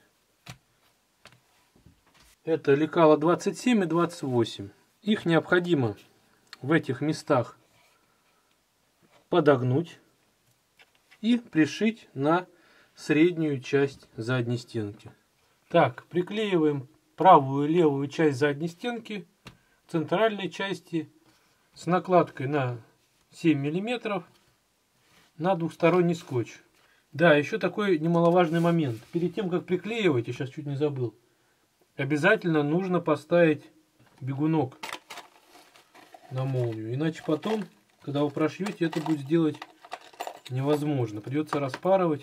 Это лекало двадцать семь и двадцать восемь. Их необходимо в этих местах подогнуть и пришить на среднюю часть задней стенки. Так, приклеиваем правую и левую часть задней стенки к центральной части с накладкой на семь миллиметров на двухсторонний скотч. Да, еще такой немаловажный момент. Перед тем, как приклеивать, я сейчас чуть не забыл, обязательно нужно поставить бегунок на молнию. Иначе потом, когда вы прошьете, это будет сделать невозможно. Придется распарывать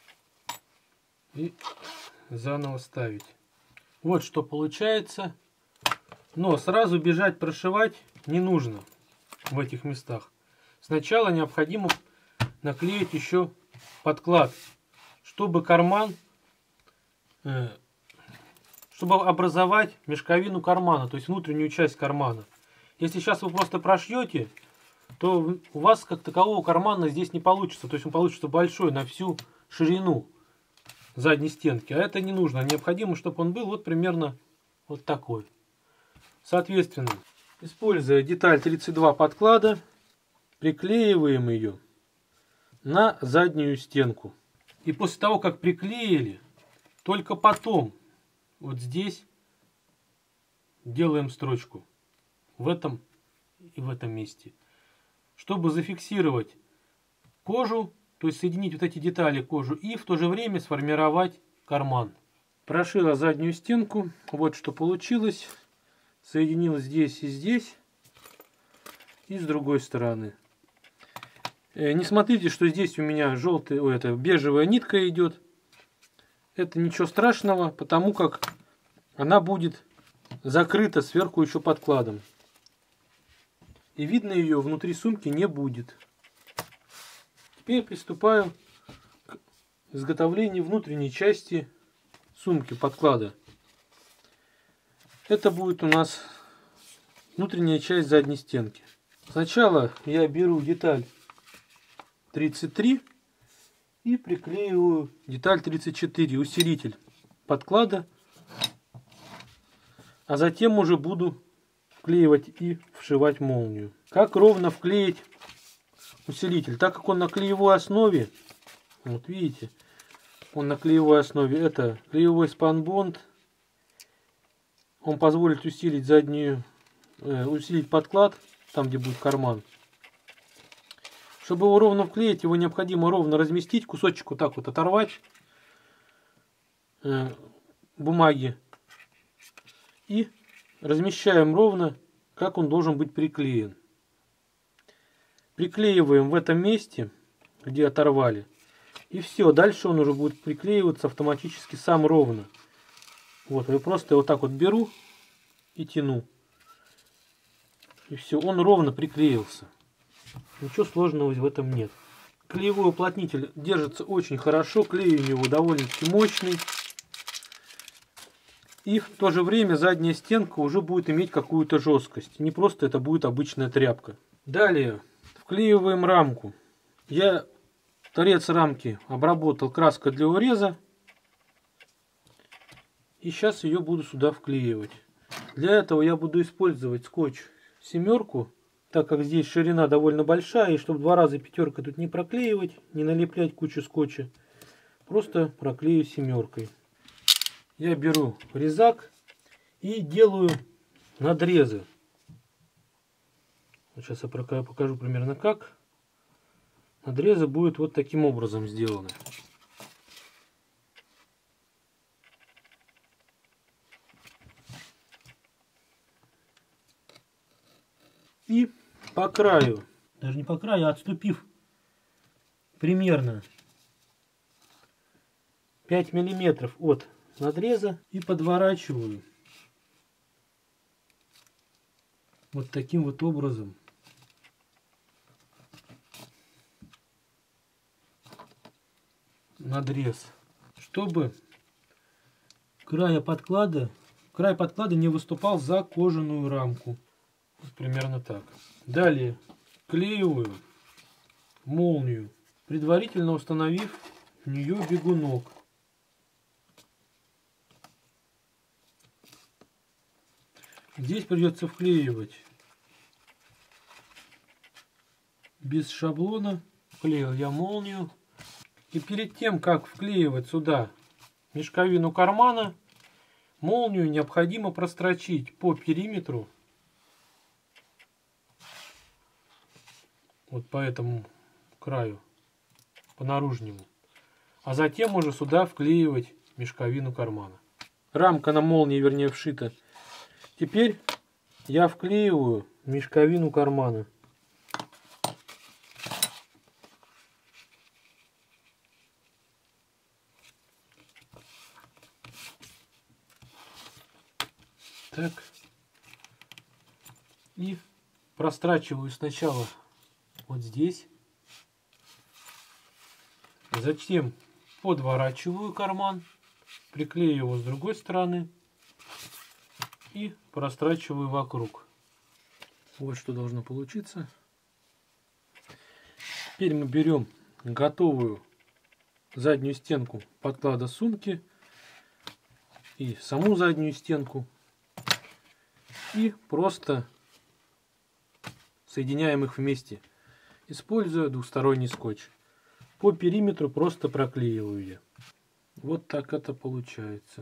и заново ставить. Вот что получается. Но сразу бежать прошивать не нужно в этих местах. Сначала необходимо наклеить еще подклад, чтобы карман, чтобы образовать мешковину кармана, то есть внутреннюю часть кармана. Если сейчас вы просто прошьете, то у вас как такового кармана здесь не получится. То есть он получится большой на всю ширину задней стенки. А это не нужно. Необходимо, чтобы он был вот примерно вот такой. Соответственно, используя деталь тридцать два подклада, приклеиваем ее на заднюю стенку. И после того, как приклеили, только потом вот здесь делаем строчку. В этом и в этом месте. Чтобы зафиксировать кожу, то есть соединить вот эти детали кожу и в то же время сформировать карман. Прошила заднюю стенку. Вот что получилось. Соединил здесь и здесь. И с другой стороны. Не смотрите, что здесь у меня желтая, ой, это бежевая нитка идет. Это ничего страшного, потому как она будет закрыта сверху еще подкладом. И видно ее внутри сумки не будет. Теперь приступаю к изготовлению внутренней части сумки подклада. Это будет у нас внутренняя часть задней стенки. Сначала я беру деталь тридцать три и приклеиваю деталь тридцать четыре, усилитель подклада, а затем уже буду вклеивать и вшивать молнию. Как ровно вклеить усилитель? Так как он на клеевой основе, вот видите, он на клеевой основе, это клеевой спанбонд Он позволит усилить заднюю, э, усилить подклад, там где будет карман. Чтобы его ровно вклеить, его необходимо ровно разместить, кусочек вот так вот оторвать э, бумаги. И размещаем ровно, как он должен быть приклеен. Приклеиваем в этом месте, где оторвали. И все, дальше он уже будет приклеиваться автоматически сам ровно. Вот, я просто вот так вот беру и тяну. И все, он ровно приклеился. Ничего сложного в этом нет. Клеевой уплотнитель держится очень хорошо, клей у него довольно-таки мощный. И в то же время задняя стенка уже будет иметь какую-то жесткость. Не просто это будет обычная тряпка. Далее вклеиваем рамку. Я торец рамки обработал краской для уреза. И сейчас ее буду сюда вклеивать. Для этого я буду использовать скотч семерку, так как здесь ширина довольно большая, и чтобы два раза пятеркой тут не проклеивать, не налеплять кучу скотча, просто проклею семеркой. Я беру резак и делаю надрезы. Вот сейчас я покажу примерно как. Надрезы будут вот таким образом сделаны. И по краю, даже не по краю, а отступив примерно пять миллиметров от надреза, и подворачиваю вот таким вот образом. Надрез, чтобы край подклада, край подклада не выступал за кожаную рамку. Вот примерно так. Далее клеиваю молнию, предварительно установив в нее бегунок. Здесь придется вклеивать без шаблона. Вклеил я молнию. И перед тем, как вклеивать сюда мешковину кармана, молнию необходимо прострочить по периметру. Вот по этому краю, по наружнему. А затем уже сюда вклеивать мешковину кармана. Рамка на молнии, вернее, вшита. Теперь я вклеиваю мешковину кармана. Так. И прострачиваю сначала вот здесь. Затем подворачиваю карман, приклею его с другой стороны и прострачиваю вокруг. Вот что должно получиться. Теперь мы берем готовую заднюю стенку подклада сумки и саму заднюю стенку и просто соединяем их вместе, используя двухсторонний скотч. По периметру просто проклеиваю я. Вот так это получается.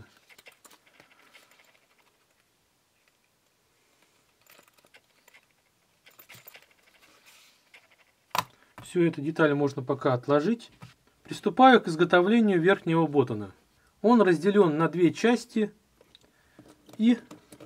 Всю эту деталь можно пока отложить. Приступаю к изготовлению верхнего боттона. Он разделен на две части, и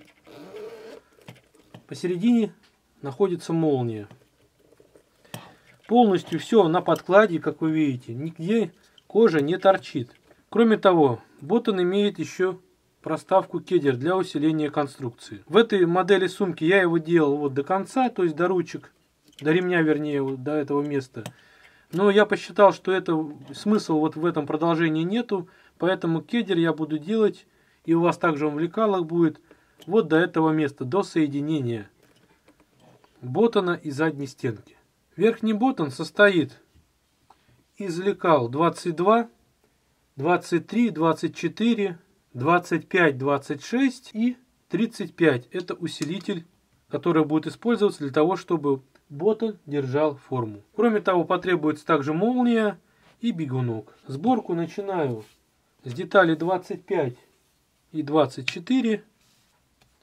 посередине находится молния. Полностью все на подкладе, как вы видите, нигде кожа не торчит. Кроме того, боттон имеет еще проставку кедер для усиления конструкции. В этой модели сумки я его делал вот до конца, то есть до ручек, до ремня, вернее, вот до этого места. Но я посчитал, что это смысла вот в этом продолжении нету, поэтому кедер я буду делать, и у вас также он в лекалах будет, вот до этого места, до соединения боттона и задней стенки. Верхний боттон состоит из лекал двадцать два, двадцать три, двадцать четыре, двадцать пять, двадцать шесть и тридцать пять. Это усилитель, который будет использоваться для того, чтобы боттон держал форму. Кроме того, потребуется также молния и бегунок. Сборку начинаю с деталей двадцать пять и двадцать четыре.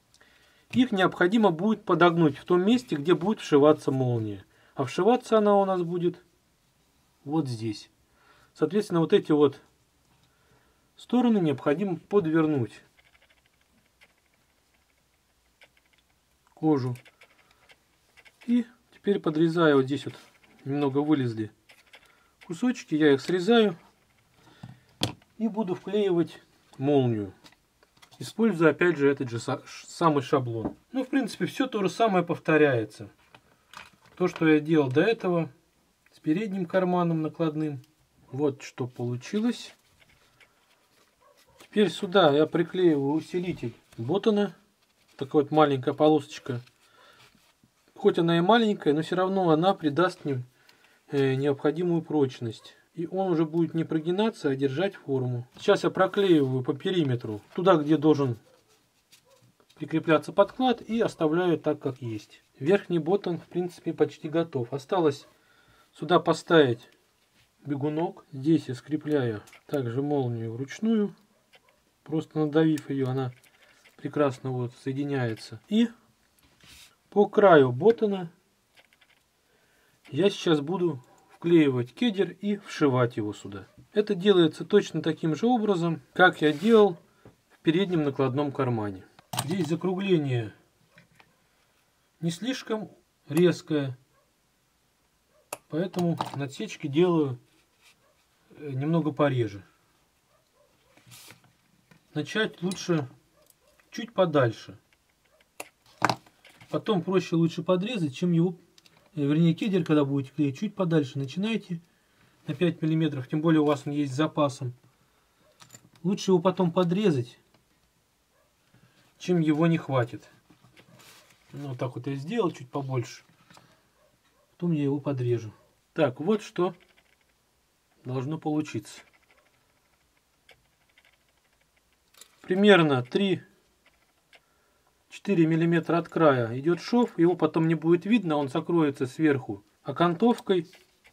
их необходимо будет подогнуть в том месте, где будет вшиваться молния. А вшиваться она у нас будет вот здесь. Соответственно, вот эти вот стороны необходимо подвернуть кожу. И теперь подрезаю, вот здесь вот немного вылезли кусочки, я их срезаю и буду вклеивать молнию, используя опять же этот же самый шаблон. Ну, в принципе, все то же самое повторяется. То, что я делал до этого с передним карманом накладным. Вот что получилось. Теперь сюда я приклеиваю усилитель Боттона. Такая вот маленькая полосочка. Хоть она и маленькая, но все равно она придаст мне необходимую прочность. И он уже будет не прогинаться, а держать форму. Сейчас я проклеиваю по периметру туда, где должен прикрепляться подклад, и оставляю так, как есть. Верхний Боттон, в принципе, почти готов. Осталось сюда поставить бегунок. Здесь я скрепляю также молнию вручную. Просто надавив ее, она прекрасно вот соединяется. И по краю Боттона я сейчас буду вклеивать кедер и вшивать его сюда. Это делается точно таким же образом, как я делал в переднем накладном кармане. Здесь закругление не слишком резкое, поэтому надсечки делаю немного пореже. Начать лучше чуть подальше. Потом проще лучше подрезать, чем его, вернее, кедер, когда будете клеить, чуть подальше начинайте на пять миллиметров, тем более у вас он есть с запасом. Лучше его потом подрезать, чем его не хватит. Ну, вот так вот я сделал, чуть побольше. Потом я его подрежу. Так, вот что должно получиться. Примерно три-четыре миллиметра от края идет шов. Его потом не будет видно, он закроется сверху окантовкой.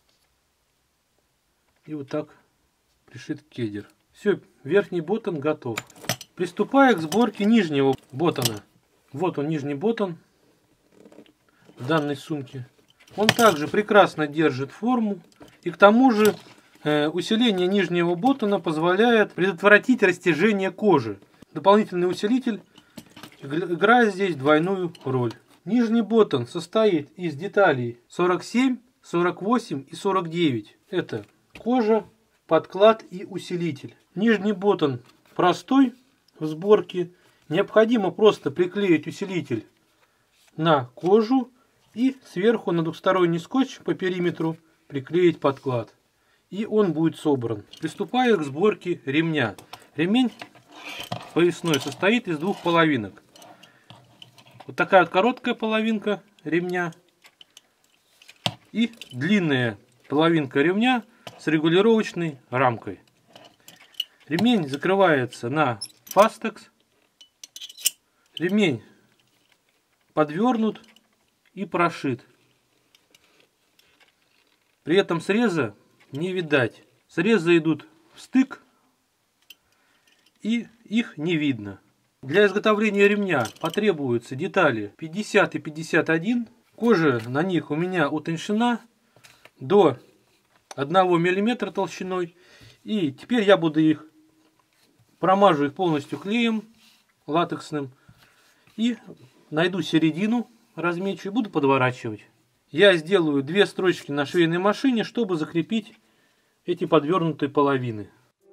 И вот так пришит кедер. Все, верхний Боттон готов. Приступаю к сборке нижнего Боттона. Вот он, нижний Боттон в данной сумке. Он также прекрасно держит форму. И к тому же э, усиление нижнего Боттона позволяет предотвратить растяжение кожи. Дополнительный усилитель играет здесь двойную роль. Нижний Боттон состоит из деталей сорок семь, сорок восемь и сорок девять. Это кожа, подклад и усилитель. Нижний Боттон простой в сборке. Необходимо просто приклеить усилитель на кожу и сверху на двухсторонний скотч по периметру приклеить подклад. И он будет собран. Приступаю к сборке ремня. Ремень поясной состоит из двух половинок. Вот такая вот короткая половинка ремня и длинная половинка ремня с регулировочной рамкой. Ремень закрывается на фастекс. Ремень подвернут и прошит. При этом среза не видать. Срезы идут в стык, и их не видно. Для изготовления ремня потребуются детали пятьдесят и пятьдесят один. Кожа на них у меня утончена до одного миллиметра толщиной. И теперь я буду их промажу их полностью клеем латексным и найду середину, размечу и буду подворачивать. Я сделаю две строчки на швейной машине, чтобы закрепить эти подвернутые половины.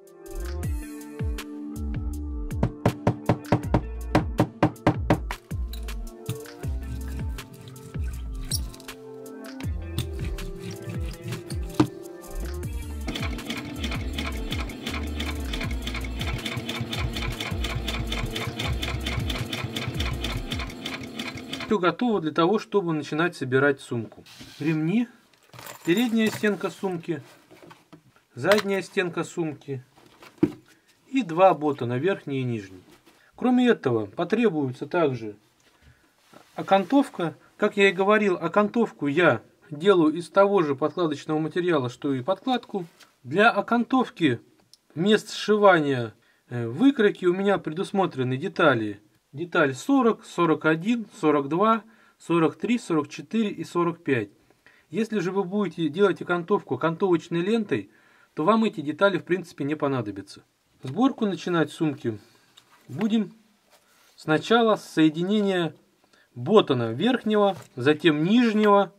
Все готово для того, чтобы начинать собирать сумку. Ремни, передняя стенка сумки, задняя стенка сумки и два Боттона, верхний и нижний. Кроме этого, потребуется также окантовка. Как я и говорил, окантовку я делаю из того же подкладочного материала, что и подкладку. Для окантовки мест сшивания выкройки у меня предусмотрены детали деталь сорок, сорок один, сорок два, сорок три, сорок четыре и сорок пять. Если же вы будете делать окантовку окантовочной лентой, то вам эти детали в принципе не понадобятся. Сборку начинать сумки будем сначала с соединения боттона верхнего, затем нижнего,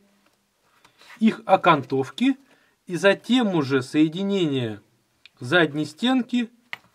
их окантовки и затем уже соединение задней стенки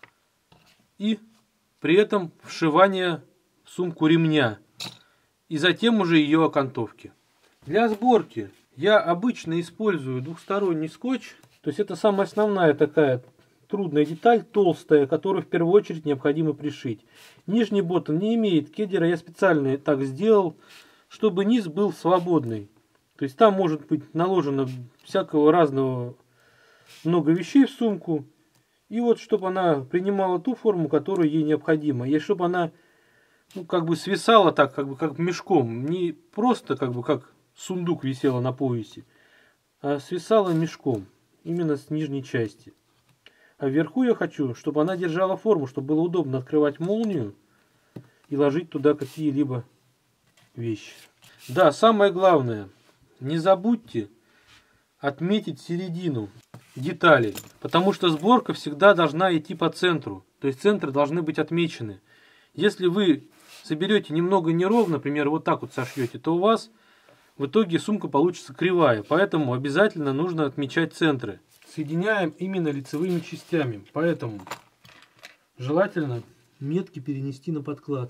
и при этом вшивание в сумку ремня и затем уже ее окантовки. Для сборки я обычно использую двухсторонний скотч, то есть это самая основная такая трудная деталь, толстая, которую в первую очередь необходимо пришить. Нижний боттон не имеет кедера, я специально так сделал, чтобы низ был свободный. То есть там может быть наложено всякого разного много вещей в сумку. И вот чтобы она принимала ту форму, которую ей необходимо. И чтобы она ну, как бы свисала так, как бы как мешком. Не просто как бы как сундук висела на поясе, а свисала мешком. Именно с нижней части. А вверху я хочу, чтобы она держала форму, чтобы было удобно открывать молнию и ложить туда какие-либо вещи. Да, самое главное, не забудьте отметить середину деталей, потому что сборка всегда должна идти по центру, то есть центры должны быть отмечены. Если вы соберете немного неровно, например, вот так вот сошьете, то у вас в итоге сумка получится кривая, поэтому обязательно нужно отмечать центры. Соединяем именно лицевыми частями, поэтому желательно метки перенести на подклад,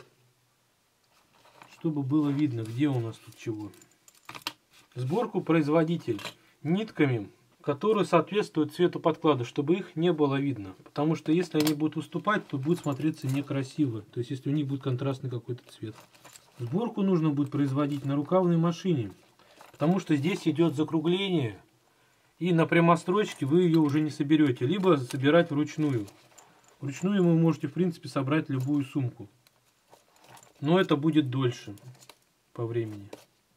чтобы было видно, где у нас тут чего. Сборку производитель нитками, которые соответствуют цвету подклада, чтобы их не было видно. Потому что если они будут выступать, то будет смотреться некрасиво. То есть если у них будет контрастный какой-то цвет. Сборку нужно будет производить на рукавной машине, потому что здесь идет закругление. И на прямострочке вы ее уже не соберете, либо собирать вручную. Вручную вы можете в принципе собрать любую сумку. Но это будет дольше по времени.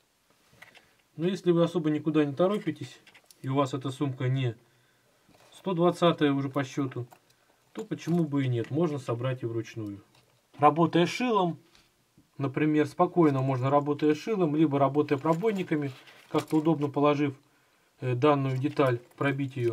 Но если вы особо никуда не торопитесь, и у вас эта сумка не сто двадцатая уже по счету, то почему бы и нет, можно собрать и вручную. Работая шилом, например, спокойно можно работая шилом, либо работая пробойниками, как-то удобно положив данную деталь, пробить ее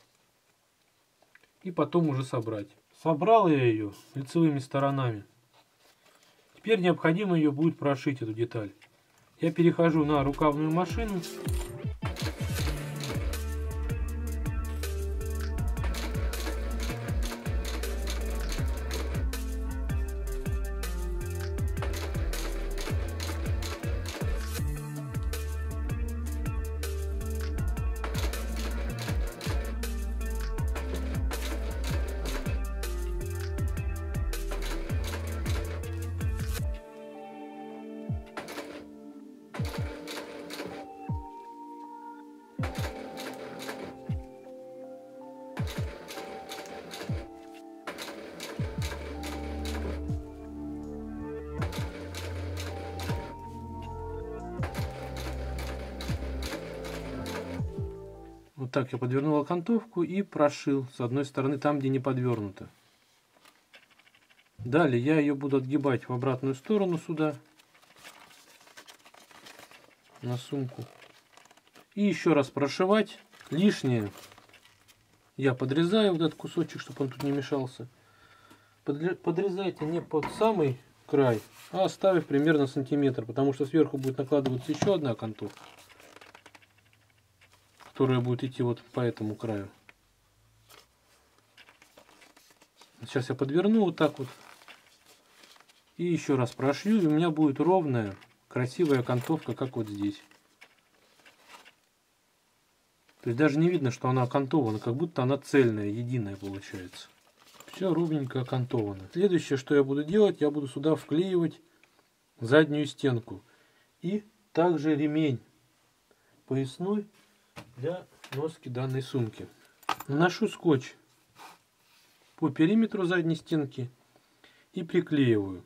и потом уже собрать. Собрал я ее лицевыми сторонами. Теперь необходимо ее будет прошить, эту деталь. Я перехожу на рукавную машину. Вот так я подвернул окантовку и прошил с одной стороны там, где не подвернуто. Далее я ее буду отгибать в обратную сторону сюда, на сумку. И еще раз прошивать. Лишнее я подрезаю вот этот кусочек, чтобы он тут не мешался. Подрезайте не под самый край, а оставив примерно сантиметр, потому что сверху будет накладываться еще одна окантовка, которая будет идти вот по этому краю. Сейчас я подверну вот так вот. И еще раз прошью, и у меня будет ровная, красивая окантовка, как вот здесь. То есть даже не видно, что она окантована, как будто она цельная, единая получается. Все ровненько окантовано. Следующее, что я буду делать, я буду сюда вклеивать заднюю стенку. И также ремень поясной для носки данной сумки. Наношу скотч по периметру задней стенки и приклеиваю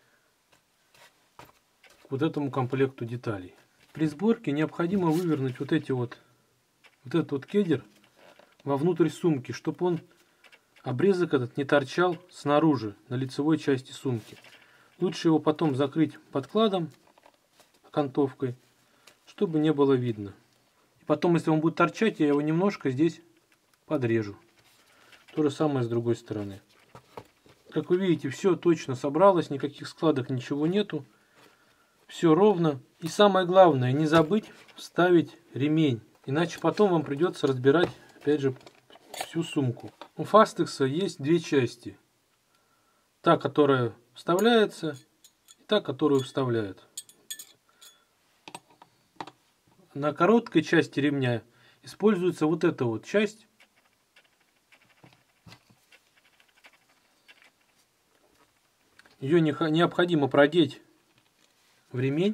к вот этому комплекту деталей. При сборке необходимо вывернуть вот эти вот вот этот вот кедер вовнутрь сумки, чтобы он, обрезок этот, не торчал снаружи на лицевой части сумки. Лучше его потом закрыть подкладом, окантовкой, чтобы не было видно. И потом, если он будет торчать, я его немножко здесь подрежу. То же самое с другой стороны. Как вы видите, все точно собралось, никаких складок, ничего нету. Все ровно. И самое главное, не забыть вставить ремень. Иначе потом вам придется разбирать, опять же, всю сумку. У Fastex есть две части. Та, которая вставляется, и та, которую вставляют. На короткой части ремня используется вот эта вот часть. Ее необходимо продеть в ремень.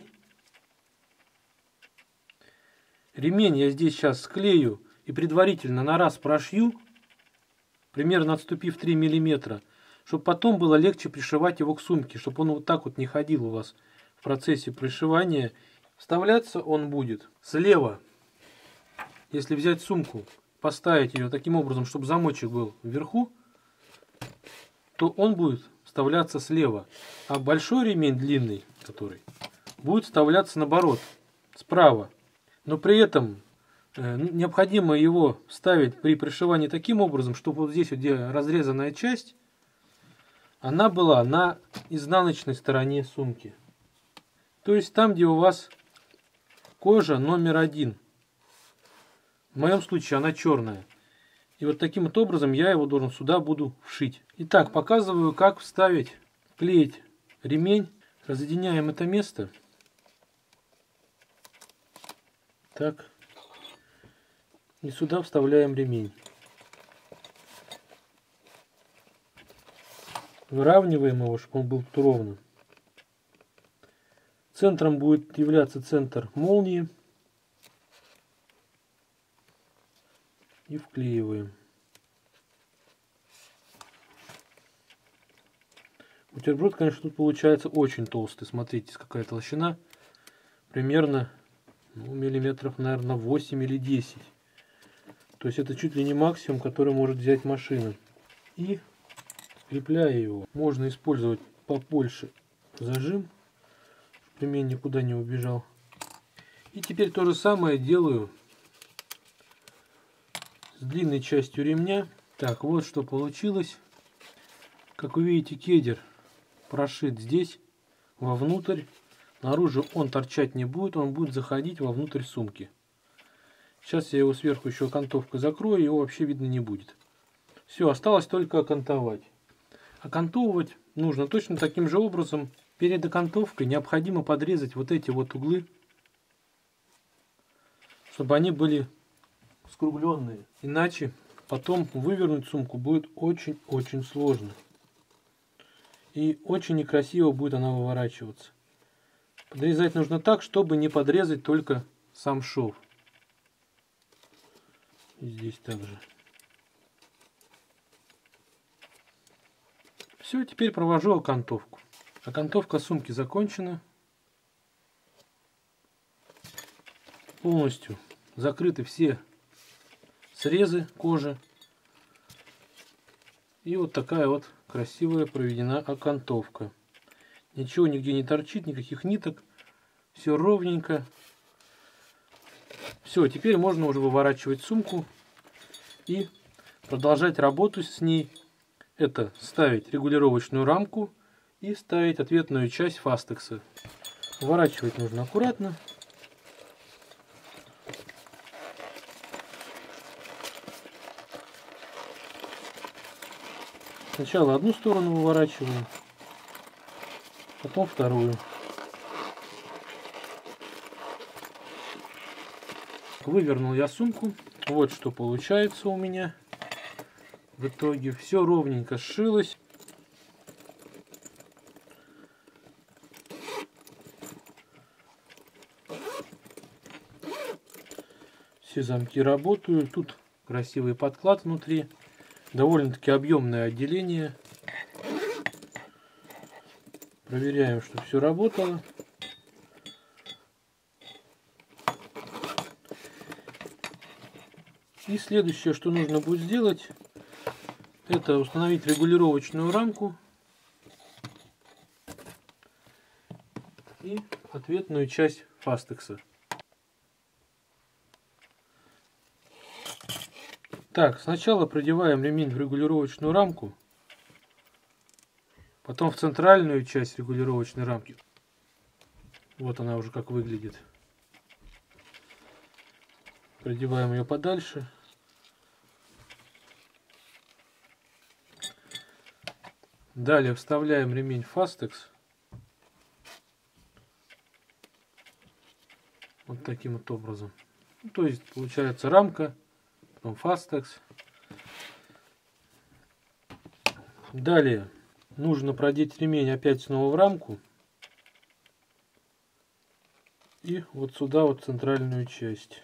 Ремень я здесь сейчас склею и предварительно на раз прошью, примерно отступив три миллиметра, чтобы потом было легче пришивать его к сумке, чтобы он вот так вот не ходил у вас в процессе пришивания. Вставляться он будет слева. Если взять сумку, поставить ее таким образом, чтобы замочек был вверху, то он будет вставляться слева. А большой ремень длинный, который, будет вставляться наоборот, справа. Но при этом э, необходимо его вставить при пришивании таким образом, чтобы вот здесь, вот, где разрезанная часть, она была на изнаночной стороне сумки. То есть там, где у вас кожа номер один. В моем случае она черная. И вот таким вот образом я его должен сюда буду вшить. Итак, показываю, как вставить, клеить ремень. Разъединяем это место. Так. И сюда вставляем ремень. Выравниваем его, чтобы он был ровным. Центром будет являться центр молнии. И вклеиваем. Бутерброд, конечно, тут получается очень толстый. Смотрите, какая толщина. Примерно ну, миллиметров, наверное, восемь или десять. То есть это чуть ли не максимум, который может взять машина. И скрепляя его, можно использовать побольше зажим, чтобы ремень никуда не убежал. И теперь то же самое делаю с длинной частью ремня. Так, вот что получилось. Как вы видите, кедер прошит здесь вовнутрь. Наружу он торчать не будет, он будет заходить вовнутрь сумки. Сейчас я его сверху еще окантовкой закрою, его вообще видно не будет. Все, осталось только окантовать. Окантовывать нужно точно таким же образом. Перед окантовкой необходимо подрезать вот эти вот углы, чтобы они были скругленные. Иначе потом вывернуть сумку будет очень-очень сложно. И очень некрасиво будет она выворачиваться. Подрезать нужно так, чтобы не подрезать только сам шов. И здесь также. Все, теперь провожу окантовку. Окантовка сумки закончена. Полностью закрыты все срезы кожи. И вот такая вот красивая проведена окантовка. Ничего нигде не торчит, никаких ниток. Все ровненько. Все, теперь можно уже выворачивать сумку и продолжать работу с ней. Это ставить регулировочную рамку и ставить ответную часть Fastex. Выворачивать нужно аккуратно. Сначала одну сторону выворачиваем, потом вторую. Вывернул я сумку. Вот что получается у меня. В итоге все ровненько сшилось. Все замки работают. Тут красивый подклад внутри. Довольно-таки объемное отделение. Проверяем, что все работало. И следующее, что нужно будет сделать, это установить регулировочную рамку. ответную часть фастекса. Так, сначала продеваем ремень в регулировочную рамку, потом в центральную часть регулировочной рамки. Вот она уже как выглядит. Продеваем ее подальше. Далее вставляем ремень фастекс. Вот таким вот образом. Ну, то есть получается рамка, потом фастекс. Далее нужно продеть ремень опять снова в рамку. И вот сюда вот центральную часть.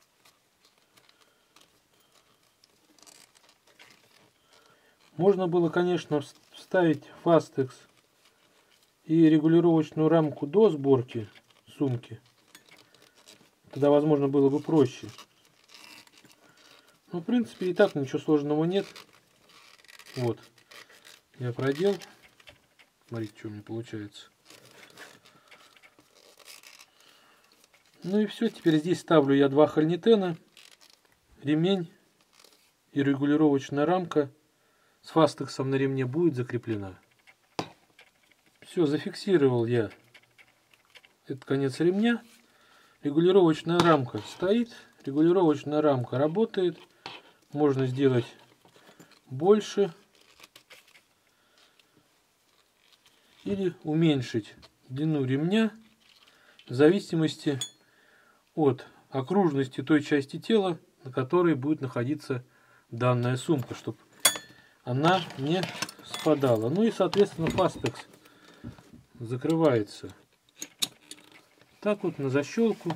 Можно было, конечно, вставить фастекс и регулировочную рамку до сборки сумки. Тогда, возможно, было бы проще. Но, в принципе, и так ничего сложного нет. Вот. Я продел. Смотрите, что у меня получается. Ну и все. Теперь здесь ставлю я два хольнитена, ремень и регулировочная рамка с фастексом на ремне будет закреплена. Все, зафиксировал я этот конец ремня. Регулировочная рамка стоит, регулировочная рамка работает. Можно сделать больше или уменьшить длину ремня в зависимости от окружности той части тела, на которой будет находиться данная сумка, чтобы она не спадала. Ну и, соответственно, фастекс закрывается так вот на защелку.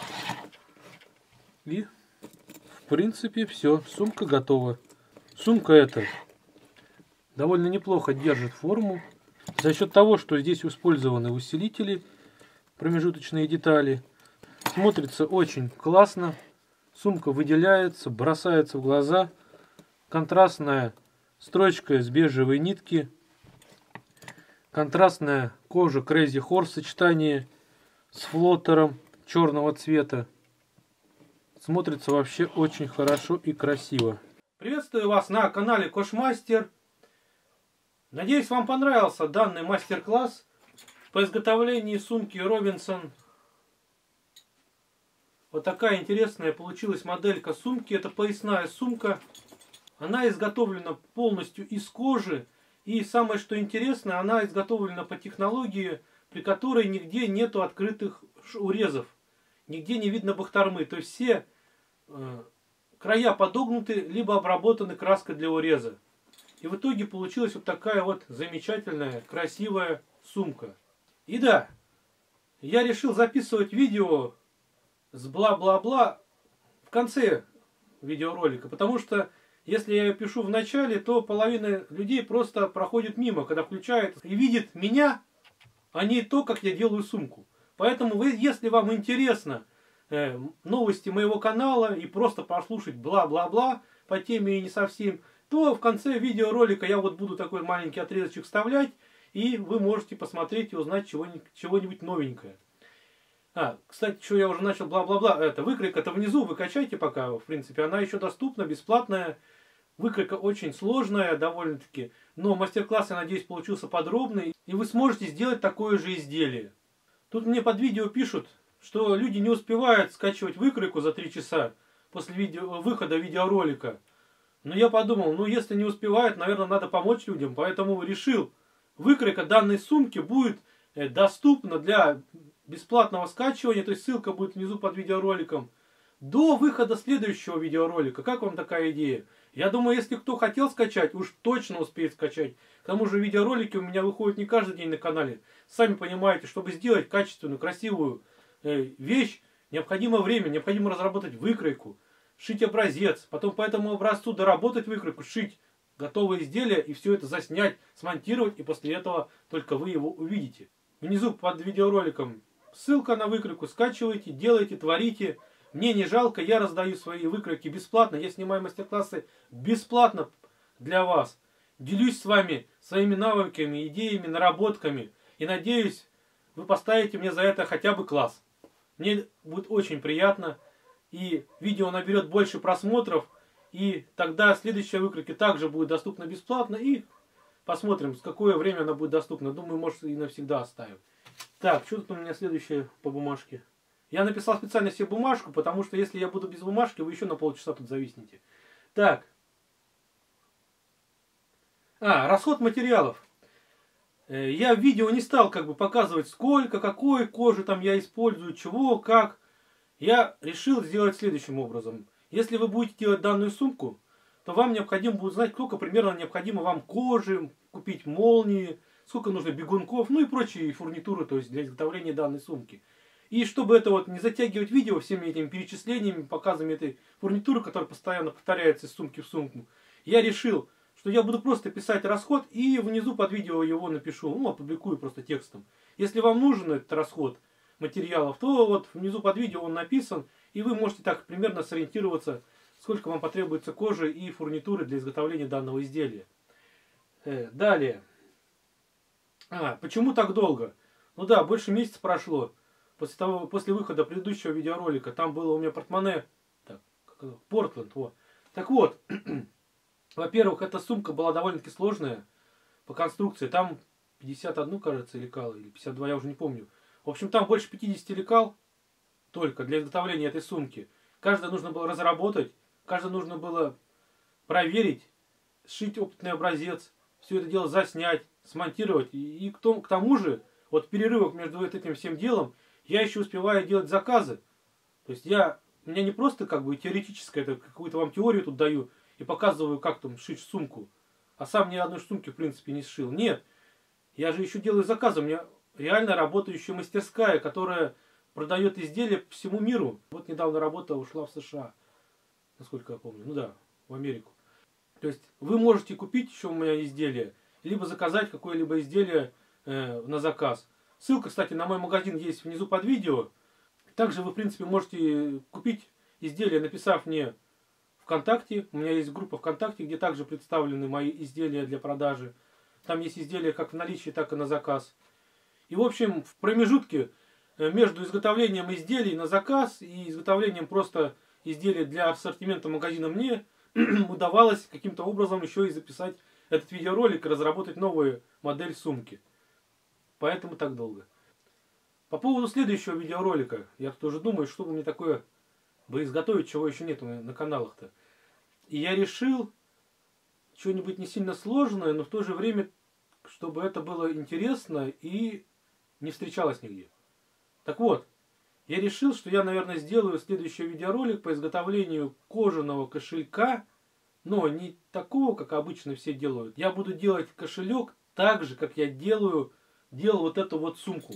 И, в принципе, все. Сумка готова. Сумка эта довольно неплохо держит форму. За счет того, что здесь использованы усилители, промежуточные детали. Смотрится очень классно. Сумка выделяется, бросается в глаза. Контрастная строчка из бежевой нитки. Контрастная кожа Crazy Horse в сочетании с флоттером черного цвета. Смотрится вообще очень хорошо и красиво. Приветствую вас на канале Кошмастер. Надеюсь, вам понравился данный мастер-класс по изготовлению сумки Робинсон. Вот такая интересная получилась моделька сумки. Это поясная сумка. Она изготовлена полностью из кожи. И самое что интересно, она изготовлена по технологии, при которой нигде нету открытых урезов. Нигде не видно бахтармы. То есть все э, края подогнуты, либо обработаны краской для уреза. И в итоге получилась вот такая вот замечательная, красивая сумка. И да, я решил записывать видео с бла-бла-бла в конце видеоролика. Потому что если я ее пишу в начале, то половина людей просто проходит мимо, когда включает и видит меня, а не то, как я делаю сумку. Поэтому, вы, если вам интересно э, новости моего канала и просто послушать бла-бла-бла по теме и не совсем, то в конце видеоролика я вот буду такой маленький отрезочек вставлять, и вы можете посмотреть и узнать чего-нибудь, чего-нибудь новенькое. А, кстати, что я уже начал бла-бла-бла, это выкройка, это внизу, вы качайте пока, в принципе, она еще доступна, бесплатная. Выкройка очень сложная довольно-таки, но мастер-класс, я надеюсь, получился подробный, и вы сможете сделать такое же изделие. Тут мне под видео пишут, что люди не успевают скачивать выкройку за три часа после видео, выхода видеоролика. Но я подумал, ну если не успевают, наверное, надо помочь людям, поэтому решил, выкройка данной сумки будет доступна для бесплатного скачивания, то есть ссылка будет внизу под видеороликом, до выхода следующего видеоролика. Как вам такая идея? Я думаю, если кто хотел скачать, уж точно успеет скачать. К тому же видеоролики у меня выходят не каждый день на канале. Сами понимаете, чтобы сделать качественную, красивую э, вещь, необходимо время, необходимо разработать выкройку, шить образец, потом по этому образцу доработать выкройку, шить готовое изделие и все это заснять, смонтировать, и после этого только вы его увидите. Внизу под видеороликом ссылка на выкройку, скачивайте, делайте, творите. Мне не жалко, я раздаю свои выкройки бесплатно, я снимаю мастер-классы бесплатно для вас. Делюсь с вами своими навыками, идеями, наработками. И надеюсь, вы поставите мне за это хотя бы класс. Мне будет очень приятно, и видео наберет больше просмотров, и тогда следующая выкройка также будет доступна бесплатно, и посмотрим, с какое время она будет доступна. Думаю, может, и навсегда оставим. Так, что тут у меня следующее по бумажке? Я написал специально себе бумажку, потому что если я буду без бумажки, вы еще на полчаса тут зависнете. Так. А, расход материалов. Я в видео не стал как бы показывать, сколько, какой кожи там я использую, чего, как. Я решил сделать следующим образом. Если вы будете делать данную сумку, то вам необходимо будет знать, сколько примерно необходимо вам кожи, купить молнии, сколько нужно бегунков, ну и прочие фурнитуры, то есть для изготовления данной сумки. И чтобы это вот не затягивать видео всеми этими перечислениями, показами этой фурнитуры, которая постоянно повторяется из сумки в сумку, я решил, что я буду просто писать расход и внизу под видео его напишу, ну, опубликую просто текстом. Если вам нужен этот расход материалов, то вот внизу под видео он написан, и вы можете так примерно сориентироваться, сколько вам потребуется кожи и фурнитуры для изготовления данного изделия. Э, далее. А, почему так долго? Ну да, больше месяца прошло. После, того, после выхода предыдущего видеоролика, там было у меня портмоне, так, Портленд, вот. Так вот, во-первых, эта сумка была довольно-таки сложная по конструкции. Там пятьдесят один, кажется, лекал, или пятьдесят два, я уже не помню. В общем, там больше пятидесяти лекал только для изготовления этой сумки. Каждое нужно было разработать, каждое нужно было проверить, сшить опытный образец, все это дело заснять, смонтировать. И, и к, тому, к тому же, вот в перерывах между этим всем делом, я еще успеваю делать заказы. То есть я, у меня не просто как бы теоретическое, это какую-то вам теорию тут даю и показываю, как там шить сумку, а сам ни одной сумки в принципе не сшил. Нет, я же еще делаю заказы. У меня реально работающая мастерская, которая продает изделия по всему миру. Вот недавно работа ушла в США, насколько я помню. Ну да, в Америку. То есть вы можете купить еще у меня изделие, либо заказать какое-либо изделие э, на заказ. Ссылка, кстати, на мой магазин есть внизу под видео. Также вы, в принципе, можете купить изделие, написав мне ВКонтакте. У меня есть группа ВКонтакте, где также представлены мои изделия для продажи. Там есть изделия как в наличии, так и на заказ. И, в общем, в промежутке между изготовлением изделий на заказ и изготовлением просто изделий для ассортимента магазина мне удавалось каким-то образом еще и записать этот видеоролик и разработать новую модель сумки. Поэтому так долго. По поводу следующего видеоролика, я тоже думаю, что бы мне такое бы изготовить, чего еще нет на каналах-то. И я решил что-нибудь не сильно сложное, но в то же время, чтобы это было интересно и не встречалось нигде. Так вот, я решил, что я, наверное, сделаю следующий видеоролик по изготовлению кожаного кошелька, но не такого, как обычно все делают. Я буду делать кошелек так же, как я делаю, делал вот эту вот сумку.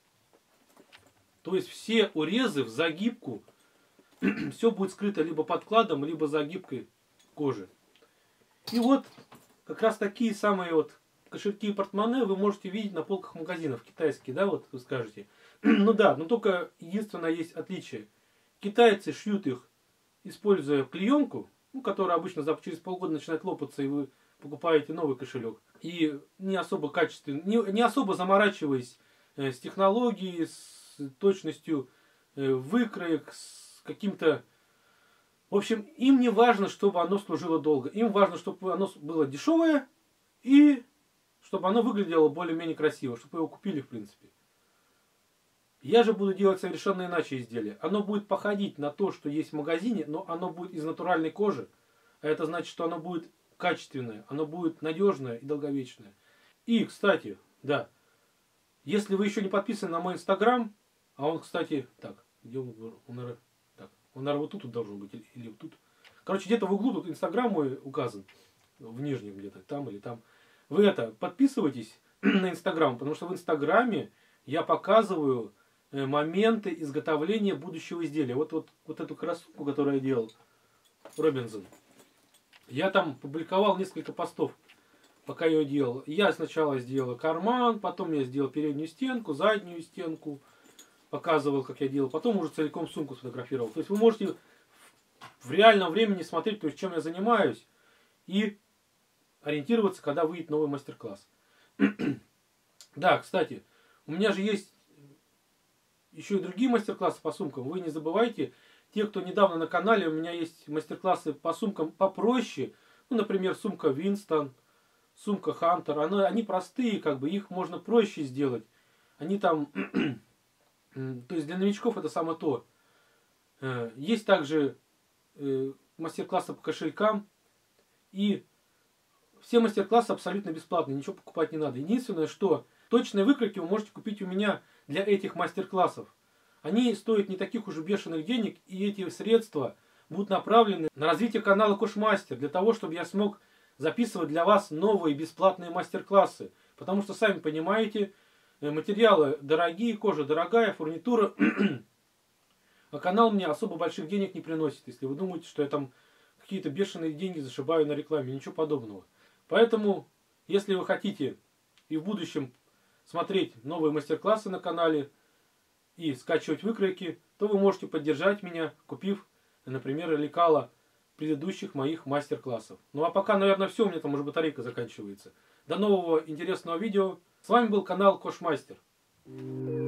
То есть все урезы в загибку, все будет скрыто либо подкладом, либо загибкой кожи. И вот как раз такие самые вот кошельки и портмоне вы можете видеть на полках магазинов китайские, да, вот вы скажете. Ну да, но только единственное есть отличие. Китайцы шьют их, используя клеенку, ну, которая обычно через полгода начинает лопаться, и вы покупаете новый кошелек. И не особо качественно, не, не особо заморачиваясь э, с технологией, с точностью э, выкроек, с каким-то... В общем, им не важно, чтобы оно служило долго. Им важно, чтобы оно было дешевое и чтобы оно выглядело более-менее красиво, чтобы его купили, в принципе. Я же буду делать совершенно иначе изделие. Оно будет походить на то, что есть в магазине, но оно будет из натуральной кожи. А это значит, что оно будет качественное, оно будет надежное и долговечное. И, кстати, да, если вы еще не подписаны на мой инстаграм, а он, кстати, так, где он, он, наверное, так, он, наверное, вот тут, тут должен быть, или, или вот тут. Короче, где-то в углу тут инстаграм мой указан, в нижнем где-то, там или там. Вы это, подписывайтесь на инстаграм, потому что в инстаграме я показываю моменты изготовления будущего изделия. Вот, вот, вот эту красотку, которую я делал, Робинсон, я там публиковал несколько постов, пока ее делал. Я сначала сделал карман, потом я сделал переднюю стенку, заднюю стенку, показывал, как я делал, потом уже целиком сумку сфотографировал. То есть вы можете в реальном времени смотреть, то есть, чем я занимаюсь, и ориентироваться, когда выйдет новый мастер-класс. Да, кстати, у меня же есть еще и другие мастер-классы по сумкам. Вы не забывайте, те, кто недавно на канале, у меня есть мастер-классы по сумкам попроще. Ну, например, сумка Winston, сумка Hunter. Они, они простые, как бы их можно проще сделать. Они там, то есть для новичков это самое то. Есть также мастер-классы по кошелькам. И все мастер-классы абсолютно бесплатные, ничего покупать не надо. Единственное, что точные выкройки вы можете купить у меня для этих мастер-классов. Они стоят не таких уже бешеных денег, и эти средства будут направлены на развитие канала Кошмастер, для того, чтобы я смог записывать для вас новые бесплатные мастер-классы. Потому что, сами понимаете, материалы дорогие, кожа дорогая, фурнитура, а канал мне особо больших денег не приносит, если вы думаете, что я там какие-то бешеные деньги зашибаю на рекламе, ничего подобного. Поэтому, если вы хотите и в будущем смотреть новые мастер-классы на канале и скачивать выкройки, то вы можете поддержать меня, купив, например, лекала предыдущих моих мастер-классов. Ну а пока, наверное, все, у меня там уже батарейка заканчивается. До нового интересного видео. С вами был канал Кошмастер.